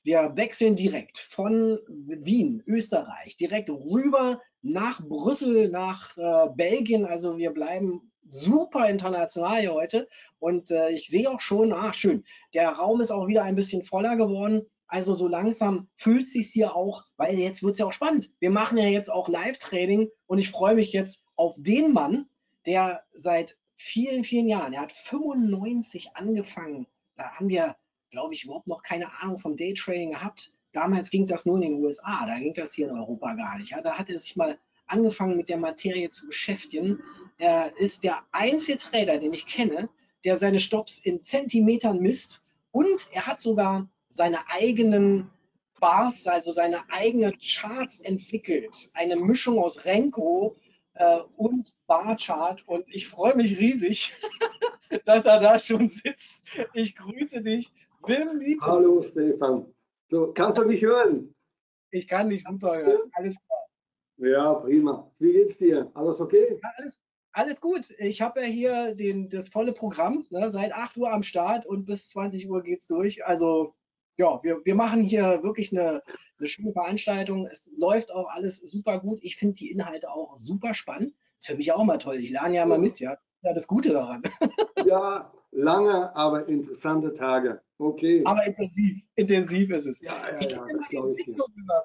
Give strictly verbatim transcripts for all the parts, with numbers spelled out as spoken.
Wir wechseln direkt von Wien, Österreich, direkt rüber nach Brüssel, nach äh, Belgien. Also wir bleiben super international hier heute. Und äh, ich sehe auch schon, ah, schön, der Raum ist auch wieder ein bisschen voller geworden. Also so langsam fühlt es sich hier auch, weil jetzt wird es ja auch spannend. Wir machen ja jetzt auch Live-Training und ich freue mich jetzt auf den Mann, der seit vielen, vielen Jahren, er hat fünfundneunzig angefangen. Da haben wir, glaube ich, überhaupt noch keine Ahnung vom Daytrading gehabt. Damals ging das nur in den U S A, da ging das hier in Europa gar nicht. Ja, da hat er sich mal angefangen mit der Materie zu beschäftigen. Er ist der einzige Trader, den ich kenne, der seine Stops in Zentimetern misst und er hat sogar seine eigenen Bars, also seine eigenen Charts entwickelt. Eine Mischung aus Renko äh, und Barchart und ich freue mich riesig, dass er da schon sitzt. Ich grüße dich. Wim Liebhoff. Hallo Stefan. So, kannst du mich hören? Ich kann dich super hören. Alles klar. Ja, prima. Wie geht's dir? Alles okay? Ja, alles, alles gut. Ich habe ja hier den, das volle Programm, ne, seit acht Uhr am Start und bis zwanzig Uhr geht's durch. Also ja, wir, wir machen hier wirklich eine, eine schöne Veranstaltung. Es läuft auch alles super gut. Ich finde die Inhalte auch super spannend. Ist für mich auch mal toll. Ich lerne ja mal mit, ja. Ja, das Gute daran. Ja, lange, aber interessante Tage. Okay. Aber intensiv, intensiv ist es. Ja, ja, Ich gebe ja, dir mal das die glaube ich dir. Entwicklung rüber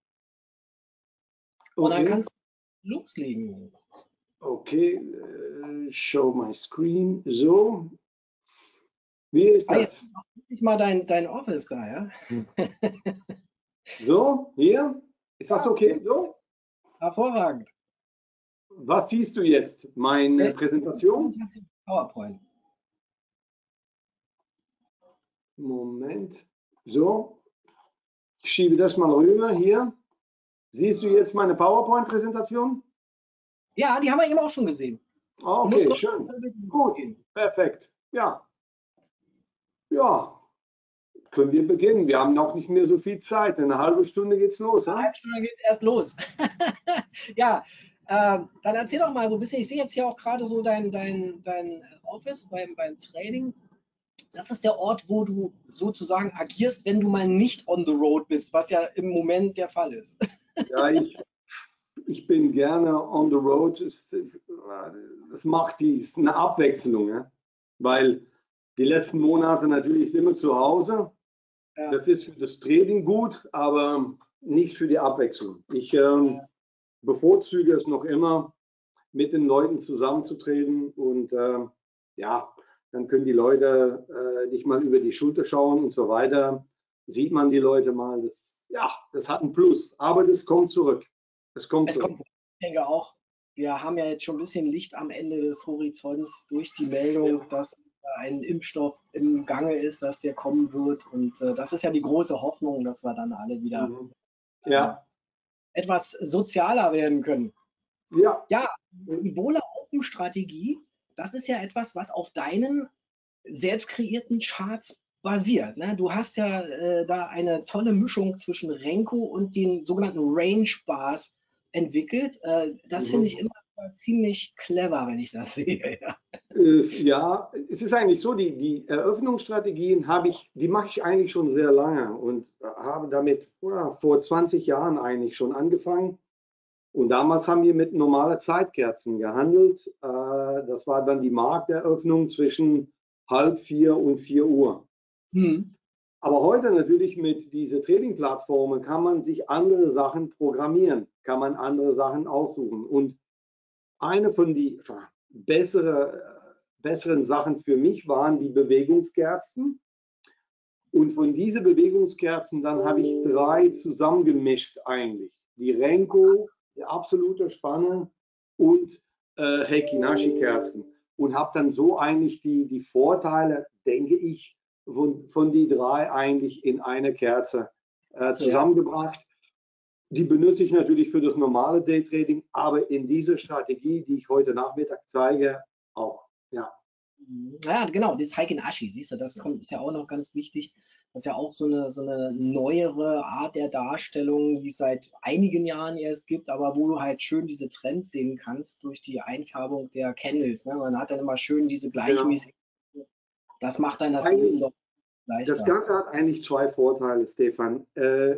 und dann Okay. kannst du loslegen. Okay. Äh, show my screen. So. Wie ist Ah, jetzt das? ich mal dein, dein Office da, ja? So, hier? Ist das Ja, okay? So? hervorragend. Was siehst du jetzt? Meine Jetzt Präsentation? Präsentation PowerPoint. Moment. So. Ich schiebe das mal rüber hier. Siehst du jetzt meine PowerPoint-Präsentation? Ja, die haben wir eben auch schon gesehen. Du musst Okay, nur schön. Gut, gehen. perfekt. Ja, ja, können wir beginnen. Wir haben noch nicht mehr so viel Zeit. In einer halben Stunde geht's los. Eine Hm? halbe Stunde geht es erst los. Ja, ähm, dann erzähl doch mal so ein bisschen. Ich sehe jetzt hier auch gerade so dein, dein, dein Office beim, beim Training. Das ist der Ort, wo du sozusagen agierst, wenn du mal nicht on the road bist, was ja im Moment der Fall ist. Ja, ich, ich bin gerne on the road. Das macht die, ist eine Abwechslung, ja? Weil die letzten Monate natürlich sind wir zu Hause. Ja, Das ist für das Training gut, aber nicht für die Abwechslung. Ich ähm, bevorzuge es noch immer, mit den Leuten zusammenzutreten und äh, ja, dann können die Leute äh, nicht mal über die Schulter schauen und so weiter. Sieht man die Leute mal, das, ja, das hat einen Plus, aber das kommt zurück. Es kommt es zurück. kommt, ich denke auch, wir haben ja jetzt schon ein bisschen Licht am Ende des Horizonts durch die Meldung, Ja. dass ein Impfstoff im Gange ist, dass der kommen wird. Und äh, das ist ja die große Hoffnung, dass wir dann alle wieder Mhm. äh, Ja, etwas sozialer werden können. ja, Ja, die Wohler Open Strategie, das ist ja etwas, was auf deinen selbst kreierten Charts basiert. Ne? Du hast ja äh, da eine tolle Mischung zwischen Renko und den sogenannten Range Bars entwickelt. Äh, das finde ich mhm. immer ziemlich clever, wenn ich das sehe. Ja. Äh, ja, es ist eigentlich so, die, die Eröffnungsstrategien habe ich, die mache ich eigentlich schon sehr lange und habe damit ja, vor zwanzig Jahren eigentlich schon angefangen. Und damals haben wir mit normalen Zeitkerzen gehandelt. Äh, das war dann die Markteröffnung zwischen halb vier und vier Uhr. Hm. Aber heute natürlich mit diesen Trading-Plattformen kann man sich andere Sachen programmieren, kann man andere Sachen aussuchen. Und eine von den bessere, besseren Sachen für mich waren die Bewegungskerzen. Und von diesen Bewegungskerzen dann habe ich drei zusammengemischt eigentlich. Die Renko, die absolute Spanne und äh, Heikin-Ashi-Kerzen. Und habe dann so eigentlich die, die Vorteile, denke ich, von, von die drei eigentlich in eine Kerze äh, So, ja. zusammengebracht. Die benutze ich natürlich für das normale Daytrading, aber in dieser Strategie, die ich heute Nachmittag zeige, auch. Ja. Ja, genau, das Heikin Ashi, siehst du, das kommt, ist ja auch noch ganz wichtig. Das ist ja auch so eine, so eine neuere Art der Darstellung, die es seit einigen Jahren erst gibt, aber wo du halt schön diese Trends sehen kannst durch die Einfärbung der Candles. Ne? Man hat dann immer schön diese Ja. gleichmäßigen. Das macht dann das Leben Eigentlich, doch. leichter. Das Ganze hat eigentlich zwei Vorteile, Stefan. Äh,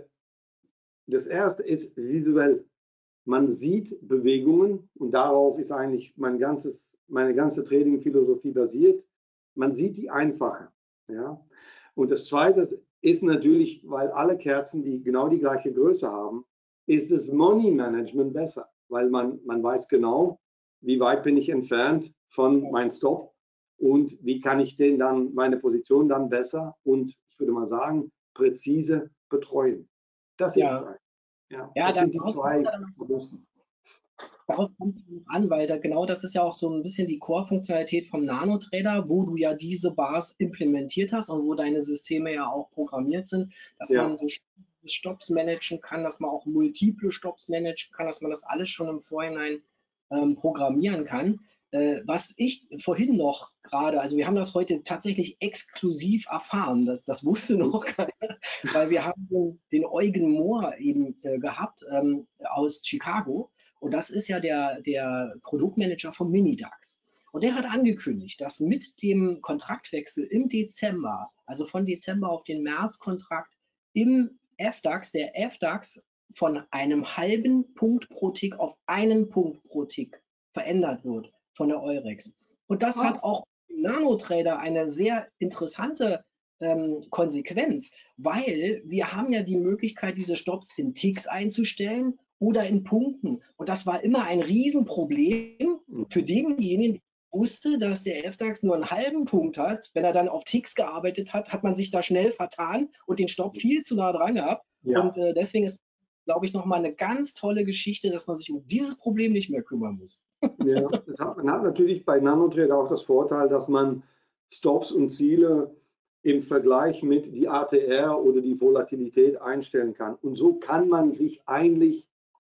das erste ist visuell. Man sieht Bewegungen und darauf ist eigentlich mein ganzes, meine ganze Trading-Philosophie basiert. Man sieht die einfacher. Ja? Und das zweite ist natürlich, weil alle Kerzen, die genau die gleiche Größe haben, ist das Money Management besser, weil man, man weiß genau, wie weit bin ich entfernt von meinem Stop und wie kann ich den dann, meine Position dann besser und ich würde mal sagen, präzise betreuen. Das Ja. ist es. Ja, Ja, das da sind die darauf zwei kommt es großen. darauf kommt es auch an, weil da genau das ist ja auch so ein bisschen die Core-Funktionalität vom Nano-Trader, wo du ja diese Bars implementiert hast und wo deine Systeme ja auch programmiert sind, dass Ja. man so Stops managen kann, dass man auch multiple Stops managen kann, dass man das alles schon im Vorhinein ähm, programmieren kann. Äh, was ich vorhin noch gerade, also wir haben das heute tatsächlich exklusiv erfahren, das, das wusste noch keiner, weil wir haben den, den Eugen Mohr eben äh, gehabt ähm, aus Chicago. Und das ist ja der, der Produktmanager vom Minidax. Und der hat angekündigt, dass mit dem Kontraktwechsel im Dezember, also von Dezember auf den März-Kontrakt im F DAX, der F DAX von einem halben Punkt pro Tick auf einen Punkt pro Tick verändert wird von der Eurex. Und das hat auch im Nano-Trader eine sehr interessante ähm, Konsequenz, weil wir haben ja die Möglichkeit, diese Stops in Ticks einzustellen oder in Punkten. Und das war immer ein Riesenproblem für denjenigen, der wusste, dass der F DAX nur einen halben Punkt hat. Wenn er dann auf Ticks gearbeitet hat, hat man sich da schnell vertan und den Stopp viel zu nah dran gehabt. Ja. Und äh, deswegen ist, glaube ich, nochmal eine ganz tolle Geschichte, dass man sich um dieses Problem nicht mehr kümmern muss. Ja, das hat, man hat natürlich bei Nanotrader auch das Vorteil, dass man Stops und Ziele im Vergleich mit die A T R oder die Volatilität einstellen kann. Und so kann man sich eigentlich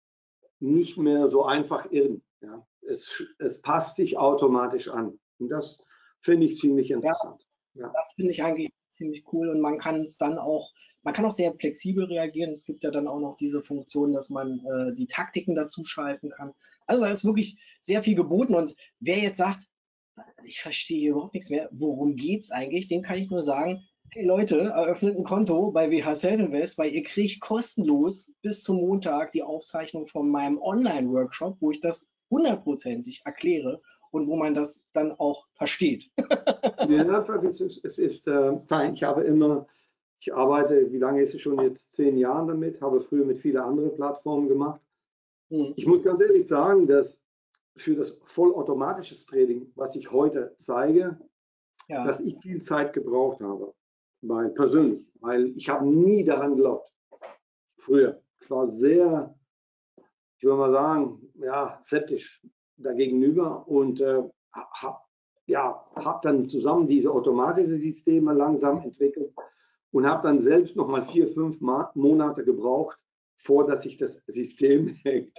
nicht mehr so einfach irren. Ja. Es, es passt sich automatisch an. Und das finde ich ziemlich interessant. Ja, ja. Das finde ich eigentlich ziemlich cool und man kann es dann auch, man kann auch sehr flexibel reagieren. Es gibt ja dann auch noch diese Funktion, dass man äh, die Taktiken dazu schalten kann. Also da ist wirklich sehr viel geboten und wer jetzt sagt, ich verstehe hier überhaupt nichts mehr, worum geht es eigentlich, dem kann ich nur sagen, hey Leute, eröffnet ein Konto bei W H Self Invest, weil ihr kriegt kostenlos bis zum Montag die Aufzeichnung von meinem Online-Workshop, wo ich das hundertprozentig erkläre und wo man das dann auch versteht. Ja, es ist, es ist äh, fein. Ich habe immer, ich arbeite, wie lange ist es schon jetzt? Zehn Jahren damit, habe früher mit vielen anderen Plattformen gemacht. Hm. Ich muss ganz ehrlich sagen, dass für das vollautomatische Trading, was ich heute zeige, ja. dass ich viel Zeit gebraucht habe, weil persönlich, weil ich habe nie daran geglaubt. Früher. Ich war sehr, ich würde mal sagen, ja, skeptisch dagegenüber und äh, habe ja, hab dann zusammen diese automatischen Systeme langsam entwickelt und habe dann selbst noch mal vier, fünf Monate gebraucht, vor dass ich das System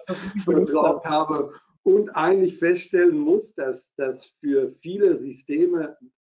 vertraut habe und eigentlich feststellen muss, dass, dass für viele Systeme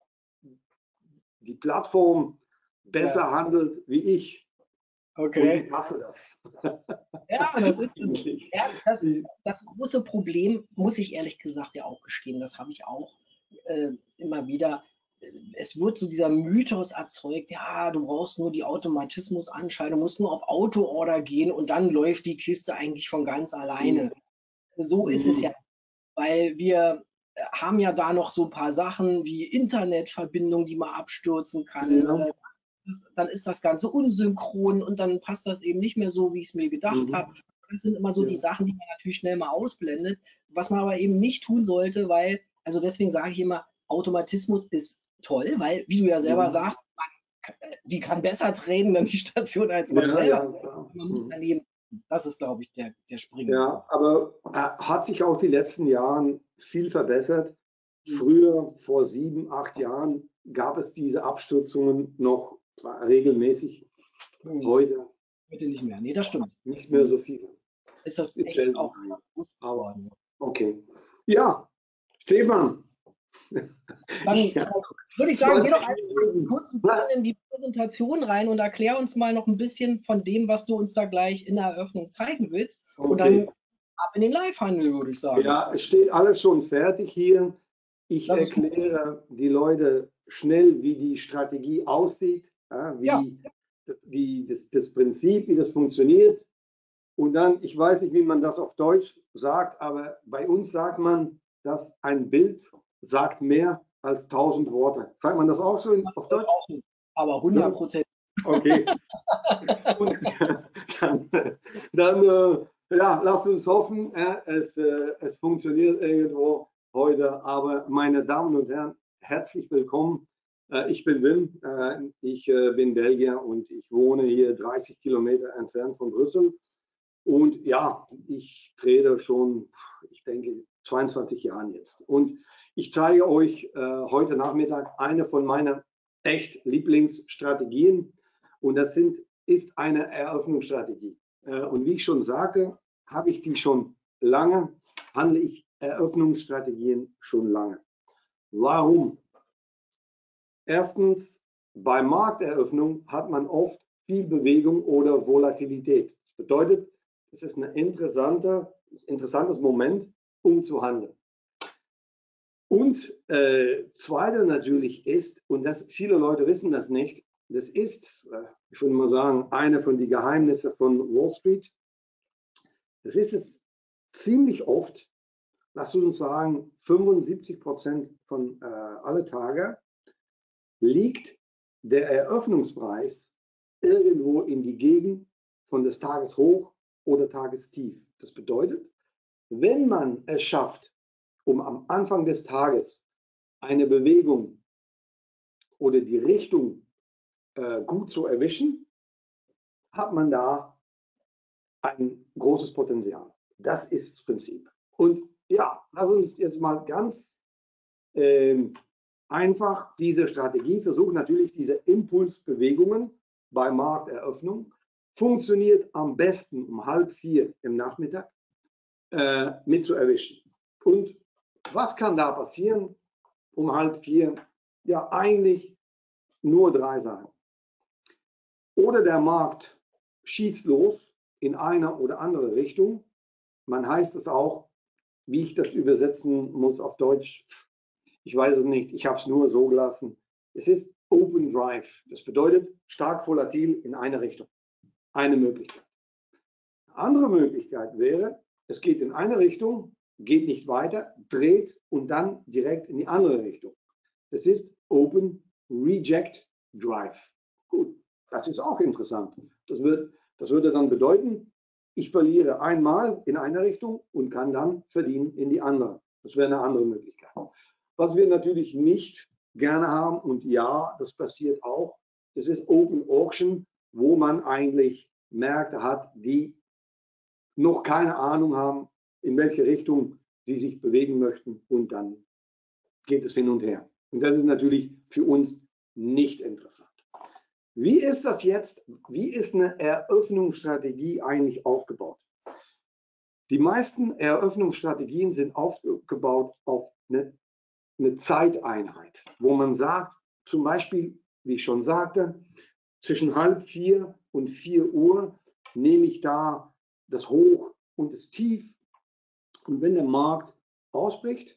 die Plattform besser ja. handelt wie ich. Okay. Und ich hasse das. Ja, das ist ja, das, das große Problem, muss ich ehrlich gesagt ja auch gestehen, das habe ich auch äh, immer wieder. Es wird so dieser Mythos erzeugt, ja, du brauchst nur die Automatismus-Anschaltung, musst nur auf Auto-Order gehen und dann läuft die Kiste eigentlich von ganz alleine. Mhm. So ist mhm. es ja, weil wir haben ja da noch so ein paar Sachen wie Internetverbindung, die man abstürzen kann. Ja. Dann ist das Ganze unsynchron und dann passt das eben nicht mehr so, wie ich es mir gedacht mhm. habe. Das sind immer so ja. die Sachen, die man natürlich schnell mal ausblendet, was man aber eben nicht tun sollte, weil, also deswegen sage ich immer, Automatismus ist toll, weil, wie du ja selber mhm. sagst, man, die kann besser traden dann die Station als man ja, selber. Ja, man muss mhm. daneben. Das ist, glaube ich, der, der Springende. Ja, aber äh, hat sich auch die letzten Jahre viel verbessert. Früher, vor sieben, acht Jahren, gab es diese Abstürzungen noch regelmäßig. Mhm. Heute, Heute nicht mehr. Nee, das stimmt. Nicht mehr so viele. Ist das echt ist auch groß geworden. Okay. Ja, Stefan. Dann ja. würde ich sagen, geh doch einfach kurz ein bisschen in die Präsentation rein und erklär uns mal noch ein bisschen von dem, was du uns da gleich in der Eröffnung zeigen willst. Okay. Und dann ab in den Live-Handel, würde ich sagen. Ja, es steht alles schon fertig hier. Ich erkläre die Leute schnell, wie die Strategie aussieht, ja, wie Ja. die, das, das Prinzip, wie das funktioniert. Und dann, ich weiß nicht, wie man das auf Deutsch sagt, aber bei uns sagt man, dass ein Bild sagt mehr als tausend Worte. Sagt man das auch so in, auf Deutsch? Aber hundert Prozent. Okay. Und dann, dann äh, ja, lasst uns hoffen, äh, es, äh, es funktioniert irgendwo heute. Aber meine Damen und Herren, herzlich willkommen. Äh, ich bin Wim, äh, ich äh, bin Belgier und ich wohne hier dreißig Kilometer entfernt von Brüssel. Und ja, ich trete schon, ich denke, zweiundzwanzig Jahren jetzt. Und ich zeige euch äh, heute Nachmittag eine von meinen echt Lieblingsstrategien. Und das sind, ist eine Eröffnungsstrategie. Äh, und wie ich schon sagte, habe ich die schon lange, handle ich Eröffnungsstrategien schon lange. Warum? Erstens, bei Markteröffnung hat man oft viel Bewegung oder Volatilität. Das bedeutet, es ist ein interessanter, interessantes Moment, um zu handeln. Und äh, zweite natürlich ist, und das viele Leute wissen das nicht, das ist, äh, ich würde mal sagen, eine von den Geheimnissen von Wall Street. Das ist es ziemlich oft, lass uns sagen, fünfundsiebzig Prozent von äh, alle Tage liegt der Eröffnungspreis irgendwo in die Gegend von des Tages hoch oder Tagestief. Das bedeutet, wenn man es schafft, um am Anfang des Tages eine Bewegung oder die Richtung äh, gut zu erwischen, hat man da ein großes Potenzial. Das ist das Prinzip. Und ja, lass uns jetzt mal ganz ähm, einfach diese Strategie versuchen. Natürlich diese Impulsbewegungen bei Markteröffnung funktioniert am besten um halb vier im Nachmittag äh, mit zu erwischen. Und was kann da passieren um halb vier? Ja, eigentlich nur drei Sachen. Oder der Markt schießt los in eine oder andere Richtung. Man heißt es auch, wie ich das übersetzen muss auf Deutsch. Ich weiß es nicht, ich habe es nur so gelassen. Es ist Open Drive. Das bedeutet stark volatil in eine Richtung. Eine Möglichkeit. Eine andere Möglichkeit wäre, es geht in eine Richtung, geht nicht weiter, dreht und dann direkt in die andere Richtung. Das ist Open Reject Drive. Gut, das ist auch interessant. Das, wird, das würde dann bedeuten, ich verliere einmal in eine Richtung und kann dann verdienen in die andere. Das wäre eine andere Möglichkeit. Was wir natürlich nicht gerne haben, und ja, das passiert auch, das ist Open Auction, wo man eigentlich Märkte hat, die noch keine Ahnung haben, in welche Richtung sie sich bewegen möchten, und dann geht es hin und her. Und das ist natürlich für uns nicht interessant. Wie ist das jetzt? Wie ist eine Eröffnungsstrategie eigentlich aufgebaut? Die meisten Eröffnungsstrategien sind aufgebaut auf eine, eine Zeiteinheit, wo man sagt, zum Beispiel, wie ich schon sagte, zwischen halb vier und vier Uhr nehme ich da das Hoch und das Tief. Und wenn der Markt ausbricht,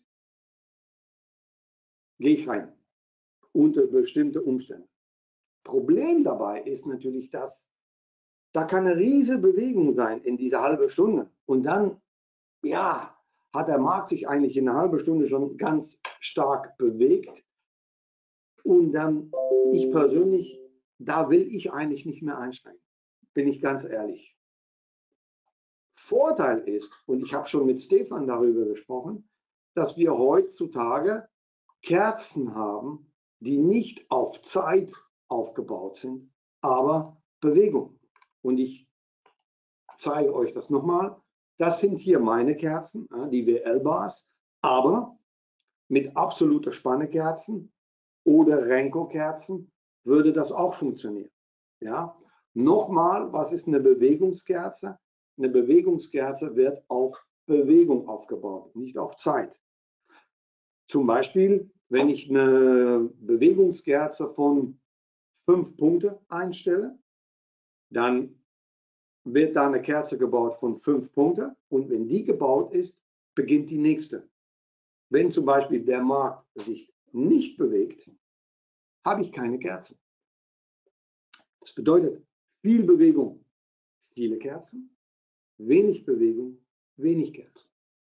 gehe ich rein unter bestimmte Umstände. Problem dabei ist natürlich, dass da kann eine riesige Bewegung sein in dieser halben Stunde. Und dann, ja, hat der Markt sich eigentlich in einer halben Stunde schon ganz stark bewegt. Und dann, ich persönlich, da will ich eigentlich nicht mehr einsteigen. Bin ich ganz ehrlich. Vorteil ist, und ich habe schon mit Stefan darüber gesprochen, dass wir heutzutage Kerzen haben, die nicht auf Zeit aufgebaut sind, aber Bewegung. Und ich zeige euch das nochmal. Das sind hier meine Kerzen, die W L-Bars, aber mit absoluter Spannekerzen oder Renko-Kerzen würde das auch funktionieren. Ja? Nochmal, was ist eine Bewegungskerze? Eine Bewegungskerze wird auf Bewegung aufgebaut, nicht auf Zeit. Zum Beispiel, wenn ich eine Bewegungskerze von fünf Punkte einstelle, dann wird da eine Kerze gebaut von fünf Punkten, und wenn die gebaut ist, beginnt die nächste. Wenn zum Beispiel der Markt sich nicht bewegt, habe ich keine Kerzen. Das bedeutet viel Bewegung, viele Kerzen, wenig Bewegung, wenig Kerzen.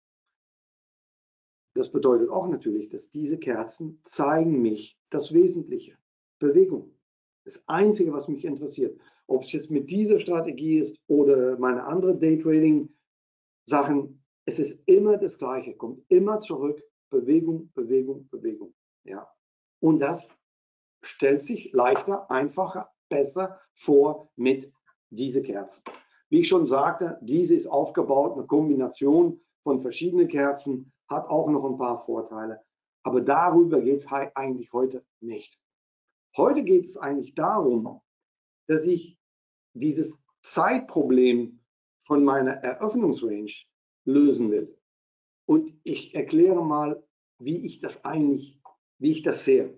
Das bedeutet auch natürlich, dass diese Kerzen zeigen mich das Wesentliche, Bewegung. Das Einzige, was mich interessiert, ob es jetzt mit dieser Strategie ist oder meine andere Daytrading-Sachen, es ist immer das Gleiche, kommt immer zurück, Bewegung, Bewegung, Bewegung. Ja. Und das stellt sich leichter, einfacher, besser vor mit diesen Kerzen. Wie ich schon sagte, diese ist aufgebaut, eine Kombination von verschiedenen Kerzen, hat auch noch ein paar Vorteile. Aber darüber geht es eigentlich heute nicht. Heute geht es eigentlich darum, dass ich dieses Zeitproblem von meiner Eröffnungsrange lösen will. Und ich erkläre mal, wie ich das eigentlich, wie ich das sehe.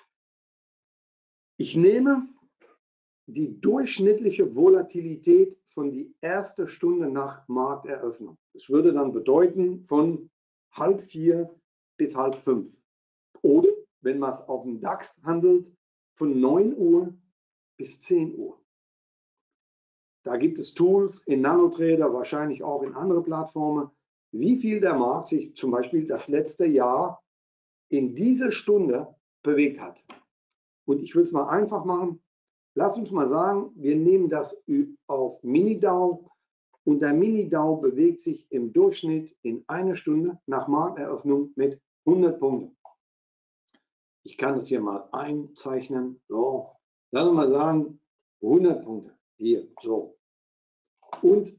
Ich nehme die durchschnittliche Volatilität von die erste Stunde nach Markteröffnung. Das würde dann bedeuten von halb vier bis halb fünf. Oder, wenn man es auf dem DAX handelt, von neun Uhr bis zehn Uhr. Da gibt es Tools in NanoTrader, wahrscheinlich auch in andere Plattformen, wie viel der Markt sich zum Beispiel das letzte Jahr in diese Stunde bewegt hat. Und ich will es mal einfach machen. Lass uns mal sagen, wir nehmen das auf Mini-Dow und der Mini-Dow bewegt sich im Durchschnitt in einer Stunde nach Markteröffnung mit hundert Punkten. Ich kann das hier mal einzeichnen. So, lass uns mal sagen, hundert Punkte. Hier, so. Und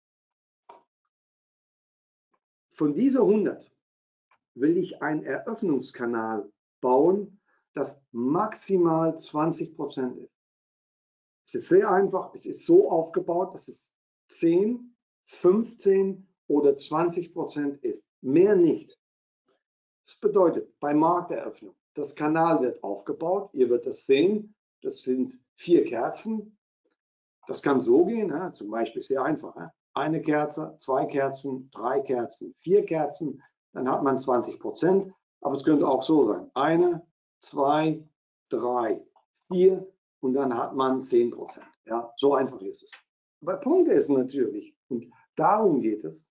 von dieser hundert will ich einen Eröffnungskanal bauen, das maximal zwanzig Prozent ist. Es ist sehr einfach, es ist so aufgebaut, dass es zehn, fünfzehn oder zwanzig Prozent ist. Mehr nicht. Das bedeutet, bei Markteröffnung, das Kanal wird aufgebaut, ihr werdet das sehen, das sind vier Kerzen. Das kann so gehen, ja, zum Beispiel sehr einfach. Ja. Eine Kerze, zwei Kerzen, drei Kerzen, vier Kerzen, dann hat man zwanzig Prozent. Aber es könnte auch so sein. Eine, zwei, drei, vier und dann hat man zehn Prozent. Ja, so einfach ist es. Aber der Punkt ist natürlich, und darum geht es,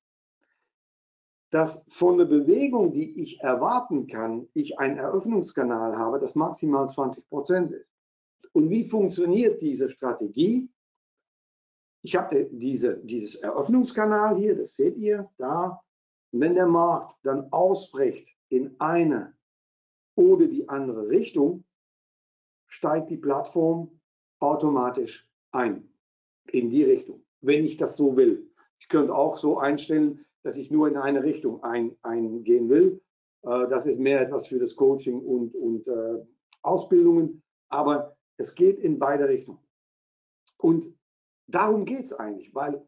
dass von der Bewegung, die ich erwarten kann, ich einen Eröffnungskanal habe, das maximal zwanzig Prozent ist. Und wie funktioniert diese Strategie? Ich habe diese, dieses Eröffnungskanal hier, das seht ihr da. Und wenn der Markt dann ausbricht in eine oder die andere Richtung, steigt die Plattform automatisch ein in die Richtung, wenn ich das so will. Ich könnte auch so einstellen, dass ich nur in eine Richtung ein, eingehen will. Äh, das ist mehr etwas für das Coaching und, und äh, Ausbildungen, aber es geht in beide Richtungen. Und darum geht es eigentlich, weil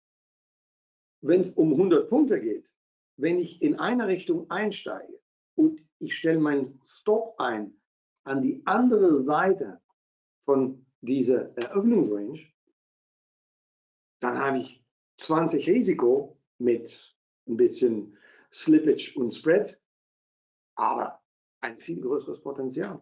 wenn es um hundert Punkte geht, wenn ich in eine Richtung einsteige und ich stelle meinen Stop ein an die andere Seite von dieser Eröffnungsrange, dann habe ich zwanzig Risiko mit ein bisschen Slippage und Spread, aber ein viel größeres Potenzial.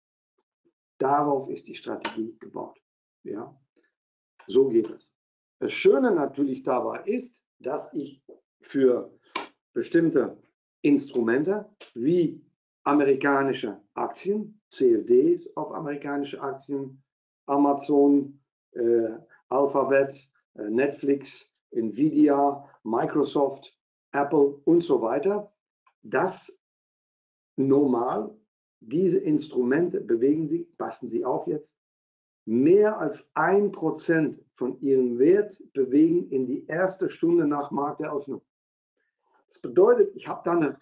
Darauf ist die Strategie gebaut. Ja, so geht es. Das Schöne natürlich dabei ist, dass ich für bestimmte Instrumente wie amerikanische Aktien, C F Ds auf amerikanische Aktien, Amazon, äh, Alphabet, äh, Netflix, Nvidia, Microsoft, Apple und so weiter, dass normal diese Instrumente bewegen sie, passen Sie auf jetzt, mehr als ein Prozent von ihrem Wert bewegen in die erste Stunde nach Markteröffnung. Das bedeutet, ich habe da eine,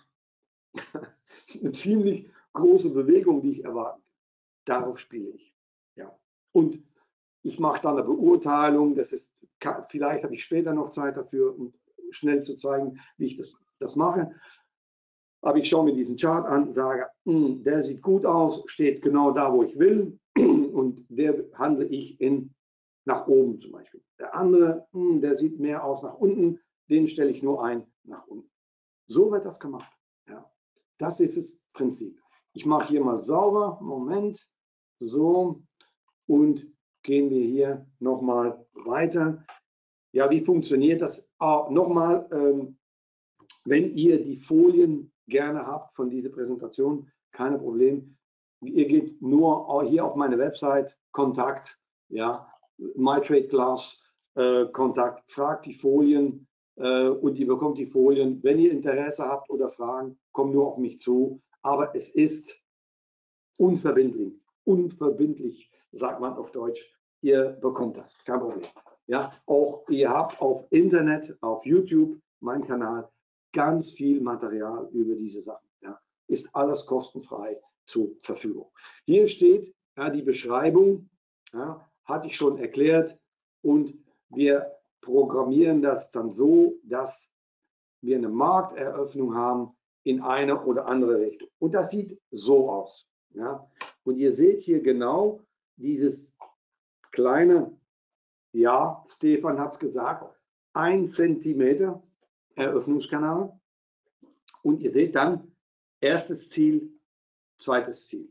eine ziemlich große Bewegung, die ich erwarte. Darauf spiele ich. Ja. Und ich mache dann eine Beurteilung. Das ist, vielleicht habe ich später noch Zeit dafür, um schnell zu zeigen, wie ich das, das mache. Aber ich schaue mir diesen Chart an und sage, der sieht gut aus, steht genau da, wo ich will. Und der handle ich in, nach oben zum Beispiel. Der andere, der sieht mehr aus nach unten, den stelle ich nur ein nach unten. So wird das gemacht. Ja. Das ist das Prinzip. Ich mache hier mal sauber. Moment. So, und gehen wir hier nochmal weiter. Ja, wie funktioniert das? Ah, nochmal, ähm, wenn ihr die Folien gerne habt von dieser Präsentation, kein Problem. Ihr geht nur hier auf meine Website, Kontakt, ja, MyTradeClass, äh, Kontakt, fragt die Folien äh, und ihr bekommt die Folien. Wenn ihr Interesse habt oder Fragen, kommt nur auf mich zu. Aber es ist unverbindlich, unverbindlich, sagt man auf Deutsch. Ihr bekommt das, kein Problem. Ja, auch ihr habt auf Internet, auf YouTube, meinen Kanal, ganz viel Material über diese Sachen. Ja, ist alles kostenfrei zur Verfügung. Hier steht ja, die Beschreibung, ja, hatte ich schon erklärt, und wir programmieren das dann so, dass wir eine Markteröffnung haben in eine oder andere Richtung. Und das sieht so aus. Ja. Und ihr seht hier genau dieses kleine, ja, Stefan hat es gesagt, ein Zentimeter Eröffnungskanal. Und ihr seht dann erstes Ziel, zweites Ziel.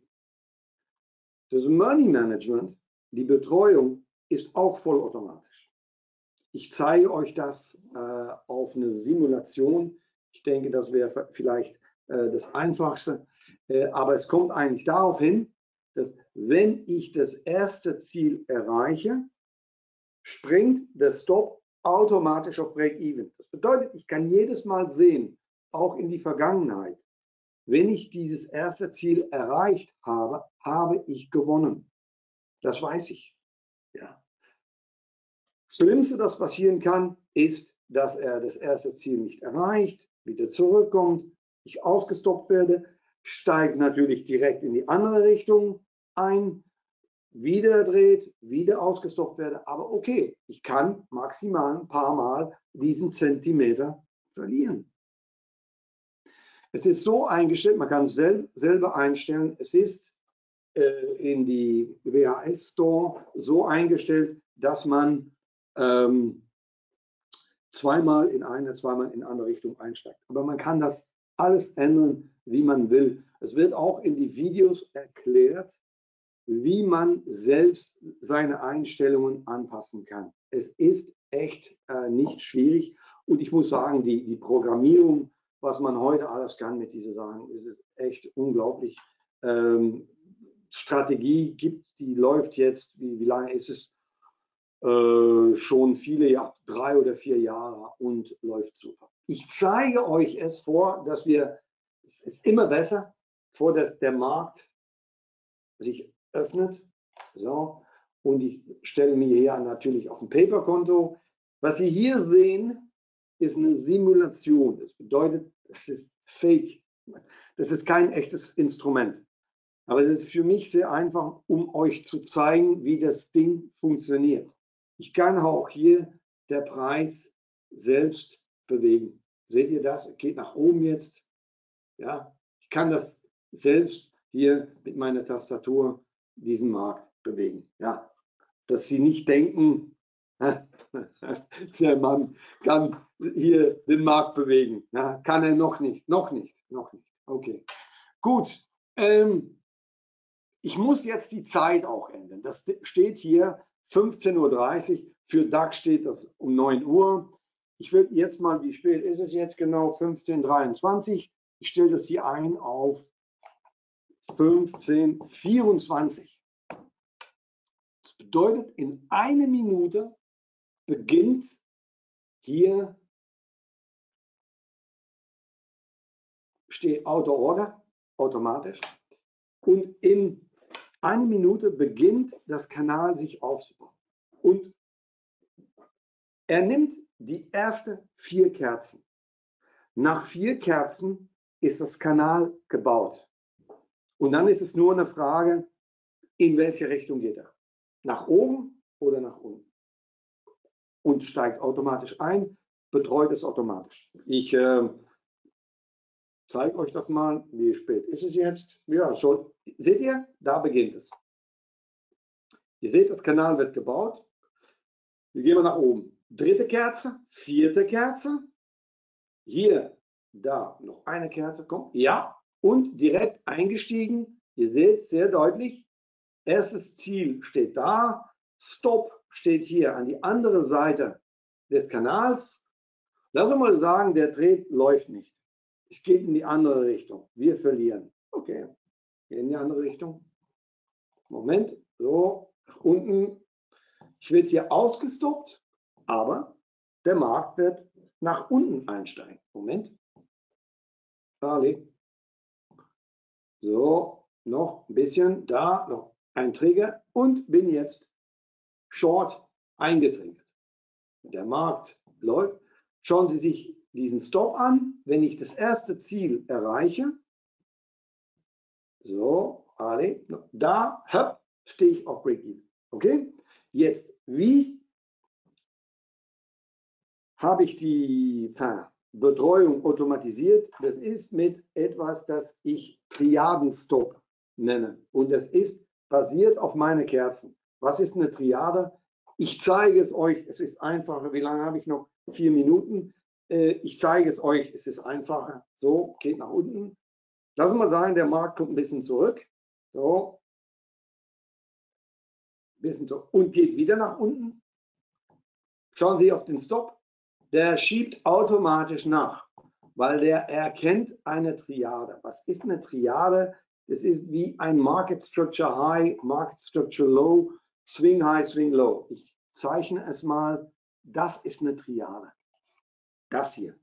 Das Money Management, die Betreuung, ist auch vollautomatisch. Ich zeige euch das äh, auf eine Simulation. Ich denke, das wäre vielleicht äh, das Einfachste. Äh, aber es kommt eigentlich darauf hin, dass wenn ich das erste Ziel erreiche, springt der Stop automatisch auf Break-Even. Das bedeutet, ich kann jedes Mal sehen, auch in die Vergangenheit, wenn ich dieses erste Ziel erreicht habe, habe ich gewonnen. Das weiß ich. Ja. Das Schlimmste, das passieren kann, ist, dass er das erste Ziel nicht erreicht, wieder zurückkommt, ich ausgestoppt werde, steigt natürlich direkt in die andere Richtung ein, wieder dreht, wieder ausgestoppt werde. Aber okay, ich kann maximal ein paar Mal diesen Zentimeter verlieren. Es ist so eingestellt, man kann es sel selber einstellen, es ist äh, in die W H S Store so eingestellt, dass man ähm, zweimal in eine, zweimal in eine andere Richtung einsteigt. Aber man kann das alles ändern, wie man will. Es wird auch in die Videos erklärt, wie man selbst seine Einstellungen anpassen kann. Es ist echt äh, nicht schwierig, und ich muss sagen, die, die Programmierung, was man heute alles kann mit diesen Sachen, ist echt unglaublich. Ähm, Strategie gibt, die läuft jetzt, wie, wie lange ist es? Äh, schon viele Jahre, drei oder vier Jahre, und läuft super. Ich zeige euch es vor, dass wir, es ist immer besser, vor dass der Markt sich öffnet. So, und ich stelle mir hier natürlich auf ein Paper-Konto. Was Sie hier sehen, ist eine Simulation. Das bedeutet, es ist fake. Das ist kein echtes Instrument. Aber es ist für mich sehr einfach, um euch zu zeigen, wie das Ding funktioniert. Ich kann auch hier der Preis selbst bewegen. Seht ihr das? Es geht nach oben jetzt. Ja, ich kann das selbst hier mit meiner Tastatur diesen Markt bewegen. Ja, dass Sie nicht denken, der Mann kann hier den Markt bewegen. Ja, kann er noch nicht, noch nicht, noch nicht. Okay, gut. Ähm, ich muss jetzt die Zeit auch ändern. Das steht hier fünfzehn Uhr dreißig. Für DAX steht das um neun Uhr. Ich will jetzt mal, wie spät ist es jetzt genau? fünfzehn Uhr dreiundzwanzig. Ich stelle das hier ein auf fünfzehn Uhr vierundzwanzig. Das bedeutet, in einer Minute beginnt hier, steht Auto Order, automatisch. Und in einer Minute beginnt das Kanal sich aufzubauen. Und er nimmt die ersten vier Kerzen. Nach vier Kerzen ist das Kanal gebaut. Und dann ist es nur eine Frage, in welche Richtung geht er. Nach oben oder nach unten. Und steigt automatisch ein, betreut es automatisch. Ich äh, zeige euch das mal. Wie spät ist es jetzt? Ja, schon. Seht ihr? Da beginnt es. Ihr seht, das Kanal wird gebaut. Wir gehen mal nach oben. Dritte Kerze, vierte Kerze. Hier, da noch eine Kerze kommt. Ja, und direkt eingestiegen. Ihr seht sehr deutlich, Erstes Ziel steht da, Stop steht hier an die andere Seite des Kanals. Lass uns mal sagen, der Trade läuft nicht. Es geht in die andere Richtung. Wir verlieren. Okay, geht in die andere Richtung. Moment, so, nach unten. Ich werde hier ausgestoppt, aber der Markt wird nach unten einsteigen. Moment. So, noch ein bisschen, da noch ein Trigger und bin jetzt short eingetriggert. Der Markt läuft. Schauen Sie sich diesen Stop an. Wenn ich das erste Ziel erreiche, so, da hopp, stehe ich auf Break-Even. Okay? Jetzt, wie habe ich die Betreuung automatisiert? Das ist mit etwas, das ich Triaden-Stop nenne. Und das ist basiert auf meine Kerzen. Was ist eine Triade? Ich zeige es euch. Es ist einfacher. Wie lange habe ich noch? Vier Minuten. Ich zeige es euch. Es ist einfacher. So, geht nach unten. Lass uns mal sagen, der Markt kommt ein bisschen zurück. So. Ein bisschen zurück. Und geht wieder nach unten. Schauen Sie auf den Stop. Der schiebt automatisch nach, weil der erkennt eine Triade. Was ist eine Triade? Das ist wie ein Market Structure High, Market Structure Low, Swing High, Swing Low. Ich zeichne es mal. Das ist eine Triade. Das hier.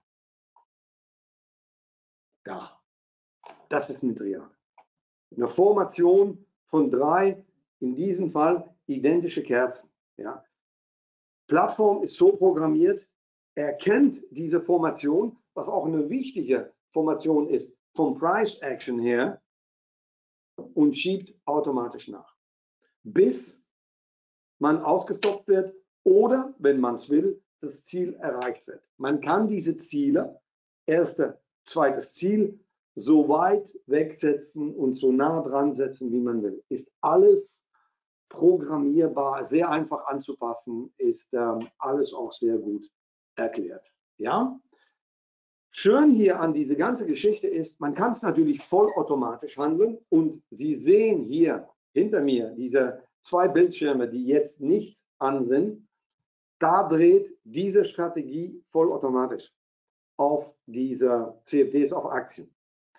Da. Das ist eine Triade. Eine Formation von drei, in diesem Fall identische Kerzen. Ja. Plattform ist so programmiert, erkennt diese Formation, was auch eine wichtige Formation ist, vom Price Action her und schiebt automatisch nach, bis man ausgestoppt wird oder, wenn man es will, das Ziel erreicht wird. Man kann diese Ziele, erste, zweites Ziel, so weit wegsetzen und so nah dran setzen, wie man will. Ist alles programmierbar, sehr einfach anzupassen, ist ähm, alles auch sehr gut erklärt. Ja? Schön hier an diese ganze Geschichte ist, man kann es natürlich vollautomatisch handeln und Sie sehen hier hinter mir diese zwei Bildschirme, die jetzt nicht an sind. Da dreht diese Strategie vollautomatisch auf diese C F Ds, auf Aktien.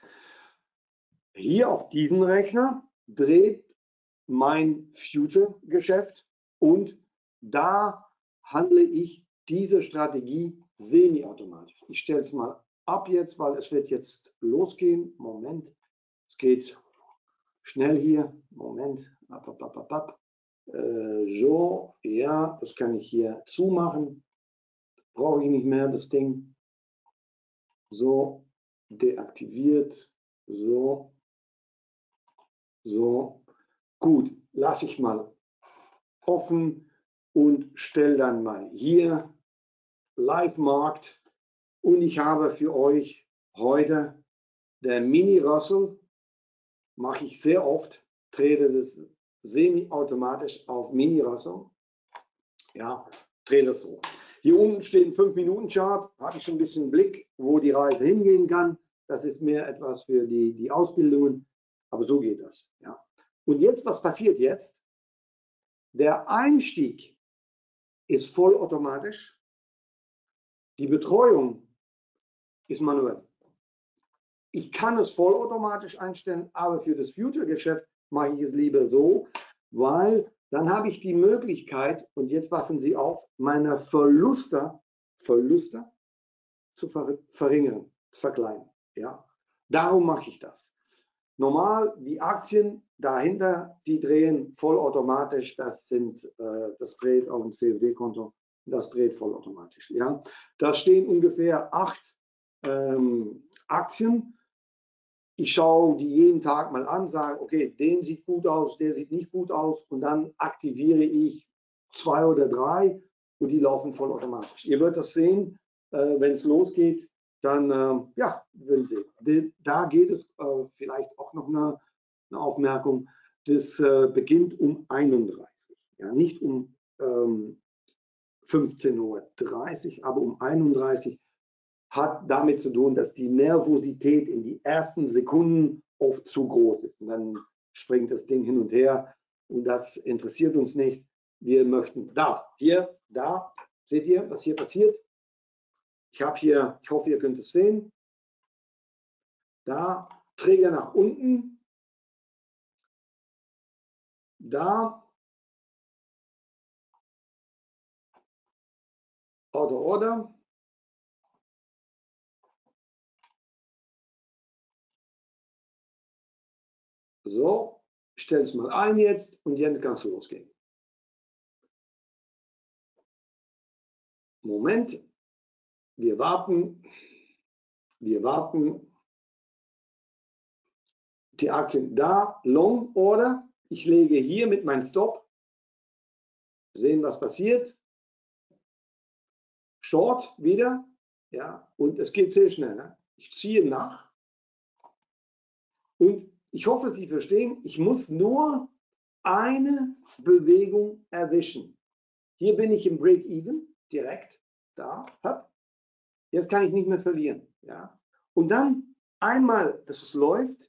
Hier auf diesem Rechner dreht mein Future-Geschäft und da handle ich diese Strategie semi-automatisch. Ich stelle es mal ab jetzt, weil es wird jetzt losgehen. Moment, es geht schnell hier. Moment, ab, ab, ab, ab, ab. Äh, so, ja, das kann ich hier zumachen. Brauche ich nicht mehr, das Ding. So, deaktiviert. So, so. Gut, lasse ich mal offen und stelle dann mal hier Live-Markt und ich habe für euch heute der Mini-Russell, mache ich sehr oft, trete das semi-automatisch auf Mini-Russell. Ja, drehe das so. Hier unten steht ein fünf Minuten Chart, habe ich schon ein bisschen Blick, wo die Reise hingehen kann. Das ist mehr etwas für die, die Ausbildungen, aber so geht das. Ja. Und jetzt, was passiert jetzt? Der Einstieg ist vollautomatisch. Die Betreuung ist manuell. Ich kann es vollautomatisch einstellen, aber für das Future-Geschäft mache ich es lieber so, weil dann habe ich die Möglichkeit, und jetzt passen Sie auf, meine Verluste, Verluste zu ver verringern, verkleinern. Ja? Darum mache ich das. Normal, die Aktien dahinter, die drehen vollautomatisch, das sind, äh, das dreht auf dem C F D-Konto, das dreht vollautomatisch. Ja? Da stehen ungefähr acht ähm, Aktien. Ich schaue die jeden Tag mal an, sage, okay, den sieht gut aus, der sieht nicht gut aus und dann aktiviere ich zwei oder drei und die laufen vollautomatisch. Ihr werdet das sehen, äh, wenn es losgeht. Dann, äh, ja, werden Sie. Da geht es äh, vielleicht auch noch eine, eine Aufmerkung. Das äh, beginnt um einunddreißig, ja, nicht um ähm, fünfzehn Uhr dreißig, aber um einunddreißig. Hat damit zu tun, dass die Nervosität in die ersten Sekunden oft zu groß ist. Und dann springt das Ding hin und her und das interessiert uns nicht. Wir möchten da, hier, da, seht ihr, was hier passiert? Ich habe hier, ich hoffe, ihr könnt es sehen, da, Träger nach unten, da, Order, Order. So, stell es mal ein jetzt und jetzt kannst du losgehen. Moment, wir warten, wir warten. Die Aktien da, Long Order. Ich lege hier mit meinem Stop, sehen, was passiert. Short wieder, ja, und es geht sehr schnell. Ne? Ich ziehe nach und ich hoffe, Sie verstehen, ich muss nur eine Bewegung erwischen. Hier bin ich im Break-Even, direkt, da, hopp. Jetzt kann ich nicht mehr verlieren. Ja? Und dann einmal, dass es läuft,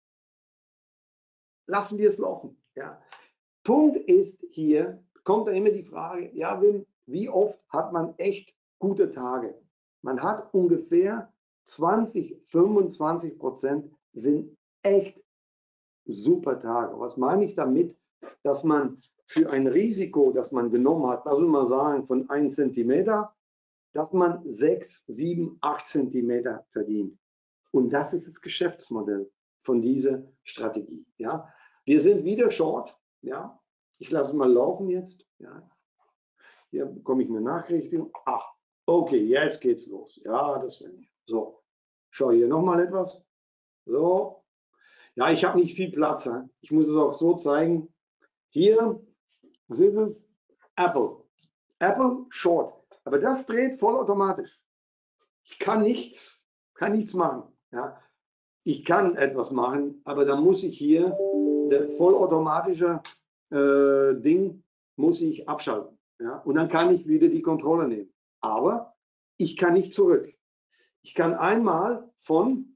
lassen wir es laufen. Ja? Punkt ist hier, kommt da immer die Frage, ja Wim, wie oft hat man echt gute Tage? Man hat ungefähr zwanzig, fünfundzwanzig Prozent sind echt super Tage. Was meine ich damit? Dass man für ein Risiko, das man genommen hat, lass uns mal sagen, von einem Zentimeter, dass man sechs, sieben, acht Zentimeter verdient. Und das ist das Geschäftsmodell von dieser Strategie. Ja? Wir sind wieder short. Ja? Ich lasse mal laufen jetzt. Ja? Hier bekomme ich eine Nachricht. Ach, okay, jetzt geht's los. Ja, das wäre nicht. So, schau hier nochmal etwas. So. Ja, ich habe nicht viel Platz. Hein? Ich muss es auch so zeigen. Hier, was ist es? Apple. Apple Short. Aber das dreht vollautomatisch. Ich kann nichts, kann nichts machen. Ja? Ich kann etwas machen, aber dann muss ich hier der vollautomatische äh, Ding muss ich abschalten. Ja? Und dann kann ich wieder die Kontrolle nehmen. Aber ich kann nicht zurück. Ich kann einmal von